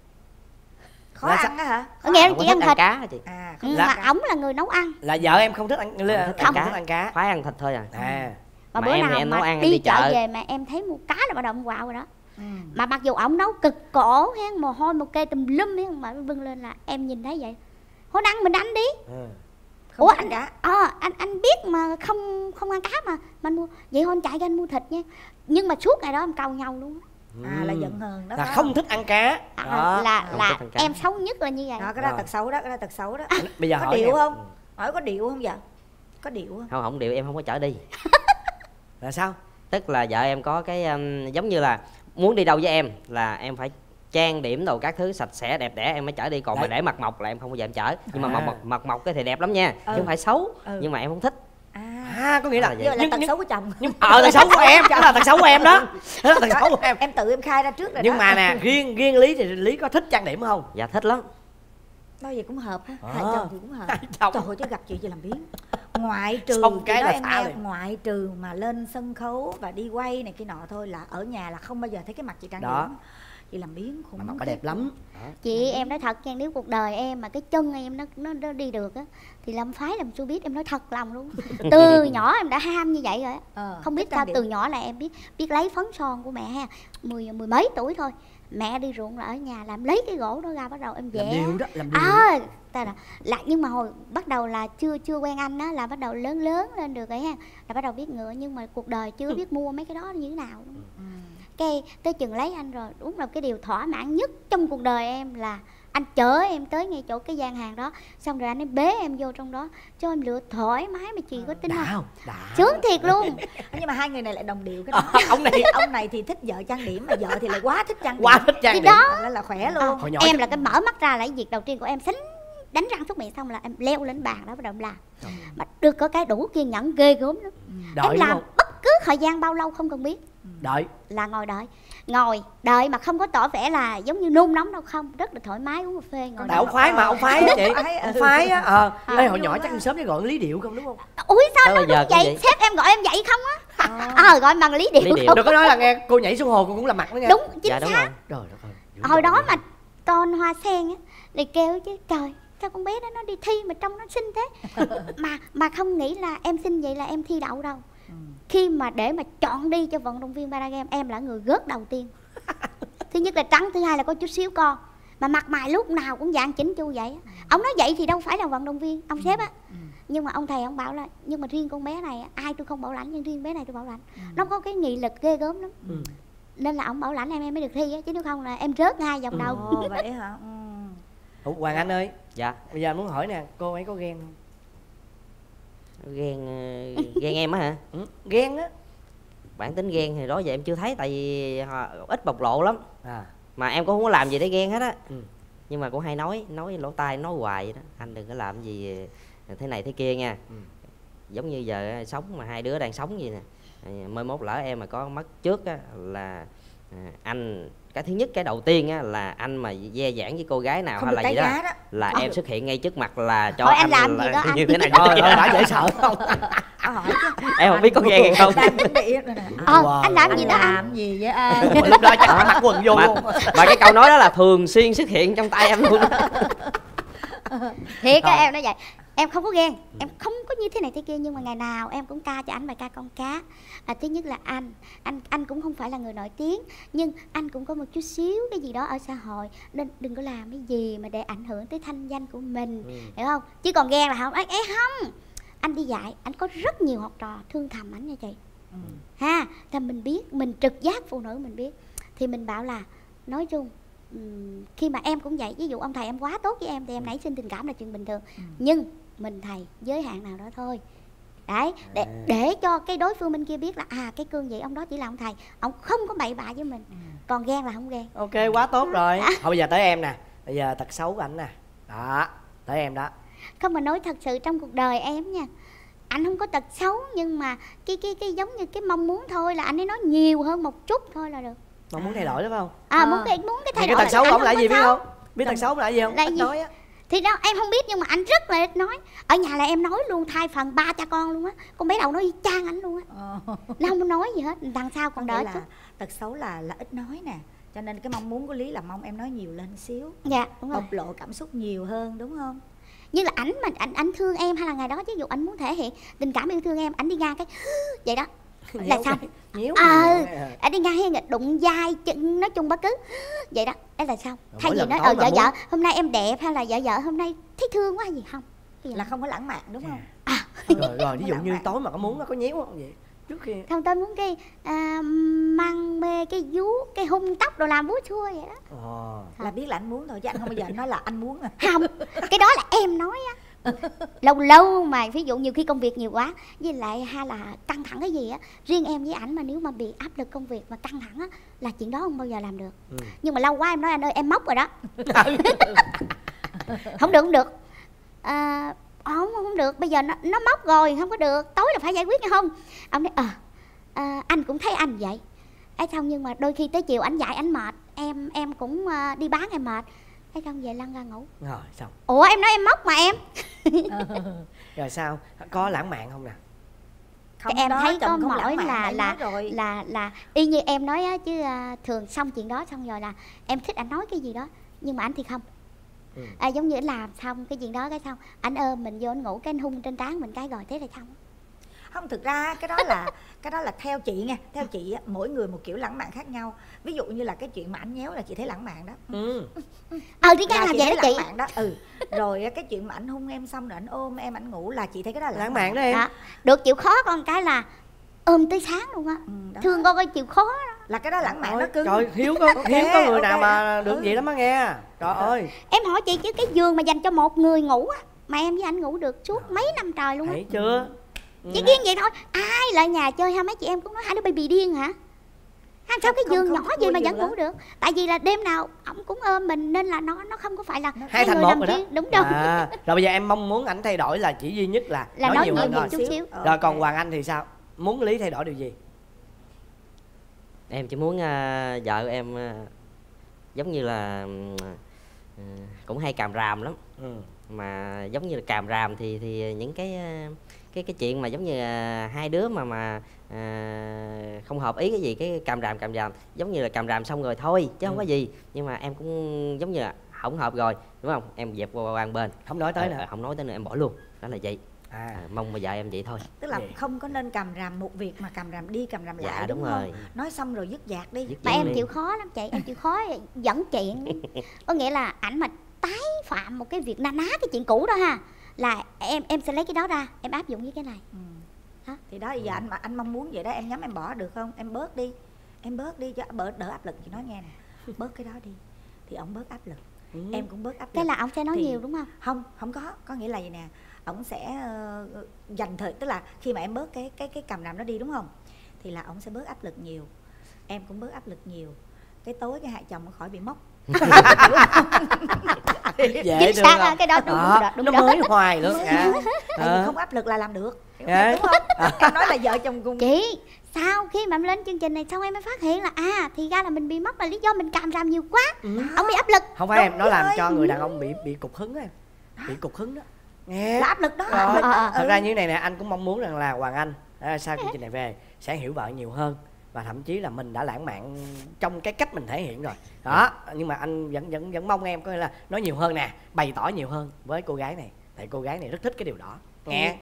Khó là ăn á hả? Có nghĩa là chị ăn thịt cá chị. À, không là ổng là người nấu ăn. Là vợ em không thích ăn không, không thích ăn cá, phải ăn thịt thôi à. À. Mà, mà bữa nào mà ăn, đi, đi chợ, chợ về mà em thấy mua cá là bắt đầu quạo rồi đó. Ừ. Mà mặc dù ổng nấu cực cổ hen, mồ hôi một kê tùm lum hen, mà vưng lên là em nhìn thấy vậy. Thôi ăn mình ăn đi. Ừ. Ủa anh đã ờ à, anh anh biết mà không không ăn cá mà mình mua vậy thôi chạy cho anh mua thịt nha. Nhưng mà suốt ngày đó em cau nhau luôn. À là giận hờn đó. Là đó. Không thích ăn cá. À, đó. Là không là em xấu nhất là như vậy. Đó, cái đó tật xấu đó, cái đó tật xấu đó. À, bây giờ có hỏi điệu em. Không? Hỏi có điệu không vậy? Có điệu không? Không, không điệu em không có chở đi. Là sao? Tức là vợ em có cái um, giống như là muốn đi đâu với em là em phải trang điểm đồ các thứ sạch sẽ đẹp đẽ em mới chở đi, còn đấy. Mà để mặt mộc là em không bao giờ em chở. Nhưng à. mà mộc mộc mộc cái thì đẹp lắm nha, ừ. chứ không phải xấu. Ừ. Nhưng mà em không thích. À, à có nghĩa là, là, vậy. là nhưng, tật nhưng, xấu của chồng. Nhưng ờ tật xấu của em, đó là tật xấu của em đó. Đó là tật xấu của em. Em tự em khai ra trước rồi. Nhưng đó. mà nè, riêng riêng Lý thì Lý có thích trang điểm không? Dạ thích lắm. Đâu vậy cũng hợp ha. À. Hai chồng thì cũng hợp. Chồng. Trời ơi chứ gặp chị chị làm biến. Ngoại trừ xong cái là em xả nghe, liền. ngoại trừ mà lên sân khấu và đi quay này kia nọ thôi, là ở nhà là không bao giờ thấy cái mặt chị trang điểm. Chị làm biến khủng. Mà mặt đẹp lắm. Đó. Chị em nói thật nha, nếu cuộc đời em mà cái chân em nó nó, nó đi được á thì làm phái làm showbiz, biết em nói thật lòng luôn. Từ nhỏ em đã ham như vậy rồi á. Ờ, không biết sao từ nhỏ là em biết biết lấy phấn son của mẹ ha. Mười mười mấy tuổi thôi. Mẹ đi ruộng là ở nhà làm lấy cái gỗ đó ra bắt đầu em vẽ. Làm điều đó, làm điều. À, ta là, là nhưng mà hồi bắt đầu là chưa chưa quen anh á là bắt đầu lớn lớn lên được rồi ha. Là bắt đầu biết ngựa nhưng mà cuộc đời chưa biết mua mấy cái đó như thế nào. Ừ. Cái tới chừng lấy anh rồi, đúng là cái điều thỏa mãn nhất trong cuộc đời em là anh chở em tới ngay chỗ cái gian hàng đó, xong rồi anh ấy bế em vô trong đó cho em lựa thoải mái mà chị có tin không? Sướng thiệt luôn. Nhưng mà hai người này lại đồng điệu cái đó. ông này ông này thì thích vợ trang điểm mà vợ thì lại quá thích trang điểm. Quá thích trang điểm. Đó là, là khỏe luôn. À, em là cái mở mắt ra là cái việc đầu tiên của em, xính đánh răng thuốc miệng xong là em leo lên bàn đó bắt đầu làm. Ừ. Mà được có cái đủ kiên nhẫn ghê gớm lắm. Ừ. Em làm bất cứ thời gian bao lâu không cần biết. Đợi. Là ngồi đợi. Ngồi đợi mà không có tỏ vẻ là giống như nôn nóng đâu, không, rất là thoải mái uống cà phê ngồi. Ông phái mà, ông phái á chị. Ông phái á. Ờ. Ê hồi nhỏ chắc sớm chứ gọi Lý Điệu không đúng không? Ui sao nó đúng vậy? vậy? Sếp em gọi em vậy không á? Ờ gọi bằng Lý Điệu. Lý Điệu. Đừng có nói là nghe cô nhảy xuống hồ cô cũng làm mặt đó nha. Đúng, chính dạ, xác. Đúng rồi. Trời ơi. Hồi đó mà con Hoa Sen á thì kêu chứ trời sao con bé đó nó đi thi mà trông nó xinh thế. mà mà không nghĩ là em xinh vậy là em thi đậu đâu. Ừ. Khi mà để mà chọn đi cho vận động viên Paragame, em là người gớt đầu tiên. Thứ nhất là trắng, thứ hai là có chút xíu con, mà mặt mày lúc nào cũng dạng chỉnh chu vậy. Ừ. Ông nói vậy thì đâu phải là vận động viên, ông sếp á. Ừ. Nhưng mà ông thầy ông bảo là nhưng mà riêng con bé này ai tôi không bảo lãnh, nhưng riêng bé này tôi bảo lãnh. Ừ. Nó có cái nghị lực ghê gớm lắm. Ừ. Nên là ông bảo lãnh em em mới được thi á, chứ nếu không là em rớt ngay vòng đầu. Ồ, vậy hả? Ừ. Ủa, Hoàng Anh ơi. Dạ. Bây giờ muốn hỏi nè, cô ấy có ghen không? Ghen ghen em á hả? Ừ, ghen á. bản tính ghen thì đó giờ em chưa thấy, tại vì ít bộc lộ lắm à. Mà em cũng không có làm gì để ghen hết á. ừ. Nhưng mà cũng hay nói nói lỗ tai nói hoài vậy đó, anh đừng có làm gì thế này thế kia nha. ừ. Giống như giờ sống mà hai đứa đang sống gì nè, mai mốt lỡ em mà có mất trước á là à, anh cái thứ nhất cái đầu tiên á là anh mà dè dãn với cô gái nào không hay là gì đó, đó là ờ. em xuất hiện ngay trước mặt là cho thôi, anh, anh làm là gì đó, như anh. thế này thôi đã dễ sợ không? Em không biết có ghen hay không. ờ wow. Anh làm gì đó anh làm gì vậy anh? Lúc đó chắc mặc quần vô mà, luôn. mà cái câu nói đó là thường xuyên xuất hiện trong tay em luôn. Thiệt á, em nói vậy. Em không có ghen, em không có như thế này thế kia, nhưng mà ngày nào em cũng ca cho anh bài ca con cá. À, thứ nhất là anh, anh anh cũng không phải là người nổi tiếng, nhưng anh cũng có một chút xíu cái gì đó ở xã hội, nên đừng có làm cái gì mà để ảnh hưởng tới thanh danh của mình, ừ. hiểu không? Chứ còn ghen là không, ấy không. Anh đi dạy, anh có rất nhiều học trò thương thầm ảnh nha chị. Ừ. Ha, thì mình biết, mình trực giác phụ nữ mình biết, thì mình bảo là nói chung um, khi mà em cũng vậy, ví dụ ông thầy em quá tốt với em thì em nảy sinh tình cảm là chuyện bình thường, ừ. nhưng mình thầy giới hạn nào đó thôi. Đấy, để, để cho cái đối phương bên kia biết là à cái cương vị ông đó chỉ là ông thầy, ông không có bậy bạ với mình. ừ. Còn ghen là không ghen. Ok, quá tốt rồi. Thôi bây giờ tới em nè, bây giờ tật xấu của ảnh nè. Đó, tới em đó. Không, mà nói thật sự trong cuộc đời em nha, anh không có tật xấu, nhưng mà cái cái cái giống như cái mong muốn thôi, là anh ấy nói nhiều hơn một chút thôi là được. Mong muốn thay đổi đúng không? À, à. muốn cái muốn cái thay cái đổi. Tật xấu của ông là gì biết không? Biết Tật tật xấu là gì không? Là gì? Nói á. Thì đó em không biết, nhưng mà anh rất là ít nói. Ở nhà là em nói luôn, thay phần ba cha con luôn á. Con bé đầu nói trang anh luôn á. ờ. Nó không nói gì hết, đằng sau còn đỡ chút. Tật xấu là là ít nói nè, cho nên cái mong muốn của Lý là mong em nói nhiều lên xíu. Dạ đúng rồi. Bộc lộ cảm xúc nhiều hơn đúng không? Như là ảnh mà ảnh ảnh thương em, hay là ngày đó ví dụ ảnh muốn thể hiện tình cảm yêu thương em, ảnh đi ngang cái vậy đó là xong. Ờ, ảnh đi ngang hay đụng vai chân, nói chung bất cứ vậy đó, đấy là xong. Thay vì nói ờ vợ vợ hôm nay em đẹp, hay là vợ vợ hôm nay thấy thương quá gì không, là không có lãng mạn đúng không? À. Rồi rồi ví dụ như tối mà có muốn nó có nhéo không vậy? Trước khi không, tôi muốn cái à, măng mê cái vú, cái hung tóc đồ làm búa chua vậy đó. Ồ. Là biết là anh muốn thôi chứ anh không bao giờ anh nói là anh muốn à. Không, cái đó là em nói á. Lâu lâu mà ví dụ nhiều khi công việc nhiều quá, với lại hay là căng thẳng cái gì á, riêng em với ảnh mà nếu mà bị áp lực công việc mà căng thẳng á, là chuyện đó không bao giờ làm được. ừ. Nhưng mà lâu quá em nói anh ơi em móc rồi đó. Không được không được à, không không được, bây giờ nó, nó móc rồi không có được, tối là phải giải quyết nha không. Ông nói ờ à, anh cũng thấy anh vậy ấy xong, nhưng mà đôi khi tới chiều ảnh dạy ảnh mệt, em em cũng uh, đi bán em mệt ấy xong về lăn ra ngủ. Rồi xong. Ủa em nói em móc mà em. Rồi sao, có lãng mạn không nè? Không, em thấy có mỗi là là, là là là y như em nói á, chứ uh, thường xong chuyện đó xong rồi là em thích anh nói cái gì đó, nhưng mà anh thì không. ừ. À, giống như anh làm xong cái chuyện đó cái xong anh ôm mình vô anh ngủ, cái anh hung trên trán mình cái rồi thế là xong. Không, thực ra cái đó là cái đó là theo chị nha, theo chị á, mỗi người một kiểu lãng mạn khác nhau. Ví dụ như là cái chuyện mà anh nhéo là chị thấy lãng mạn đó. ừ ờ thì cái làm vậy đó chị. Lãng mạn đó. Ừ. Rồi cái chuyện mà anh hung em xong rồi anh ôm em anh ngủ là chị thấy cái đó là lãng mạn đó em. Đó. Được chịu khó con cái là ôm tới sáng luôn á. ừ, thương con coi chịu khó đó. Là cái đó lãng mạn đó cưng. Trời, hiếu có okay, hiếu có người okay. nào mà được ừ. vậy lắm á nghe. Trời ơi. Em hỏi chị chứ cái giường mà dành cho một người ngủ á, mà em với anh ngủ được suốt mấy năm trời luôn á. Thấy chưa? Chỉ riêng vậy thôi. Ai lại nhà chơi hai mấy chị em cũng nói hai đứa baby điên hả? Hay sao cái giường nhỏ gì mà vẫn ngủ được? Tại vì là đêm nào ổng cũng ôm mình, nên là nó nó không có phải là hai, hai thành một rồi đó. Đúng rồi. À, rồi bây giờ em mong muốn ảnh thay đổi là chỉ duy nhất là, là nói, nói nhiều hơn nhiều rồi. Chút xíu. Rồi okay. Còn Hoàng Anh thì sao? Muốn Lý thay đổi điều gì? Em chỉ muốn uh, vợ em uh, giống như là uh, cũng hay càm ràm lắm. ừ. Mà giống như là càm ràm thì thì những cái uh, cái cái chuyện mà giống như uh, hai đứa mà mà uh, không hợp ý cái gì, cái càm ràm càm ràm giống như là càm ràm xong rồi thôi chứ ừ. không có gì, nhưng mà em cũng giống như là không hợp rồi đúng không, em dẹp qua quan bên, không nói tới à, nữa không nói tới nữa, em bỏ luôn, đó là vậy. À. À, mong mà vợ em vậy thôi. Tức là vậy. Không có nên càm ràm một việc mà càm ràm đi càm ràm dạ, lại đúng, đúng rồi. Không? Nói xong rồi dứt dạc đi. Dứt mà em đi. Chịu khó lắm chị, em chịu khó dẫn chuyện. Có nghĩa là ảnh mà tái phạm một cái việc na ná cái chuyện cũ đó ha, là em em sẽ lấy cái đó ra em áp dụng với cái này. ừ. Hả? Thì đó giờ ừ. anh mà anh mong muốn vậy đó, em nhắm em bỏ được không? Em bớt đi, em bớt đi cho đỡ, đỡ áp lực. Chị nói nghe nè, bớt cái đó đi thì ông bớt áp lực. ừ. Em cũng bớt áp lực. Thế là ông sẽ nói thì, nhiều đúng không? Không, không có, có nghĩa là vậy nè, ổng sẽ uh, dành thời, tức là khi mà em bớt cái cái cái càm ràm đó đi đúng không, thì là ổng sẽ bớt áp lực nhiều, em cũng bớt áp lực nhiều, cái tối cái hai chồng nó khỏi bị móc. Dễ chính xác à, cái đó đúng, đó, đó, đúng nó đó. mới hoài luôn à. Tại vì không áp lực là làm được, à. đúng không? À. Em nói là vợ chồng cùng Chị, sau khi mà em lên chương trình này xong em mới phát hiện là à thì ra là mình bị móc là lý do mình càm ràm nhiều quá. Ừ. Ông bị áp lực. Không phải em, nó làm cho người đàn ông bị bị cục hứng á em, bị cục hứng đó. Nghe là áp lực đó. Rồi. À, à, Thật ra như này nè, anh cũng mong muốn rằng là Hoàng Anh à, sau chương trình này về sẽ hiểu vợ nhiều hơn, và thậm chí là mình đã lãng mạn trong cái cách mình thể hiện rồi đó. Nhưng mà anh vẫn vẫn vẫn mong em có nghĩa là nói nhiều hơn nè, bày tỏ nhiều hơn với cô gái này, tại cô gái này rất thích cái điều đó nghe.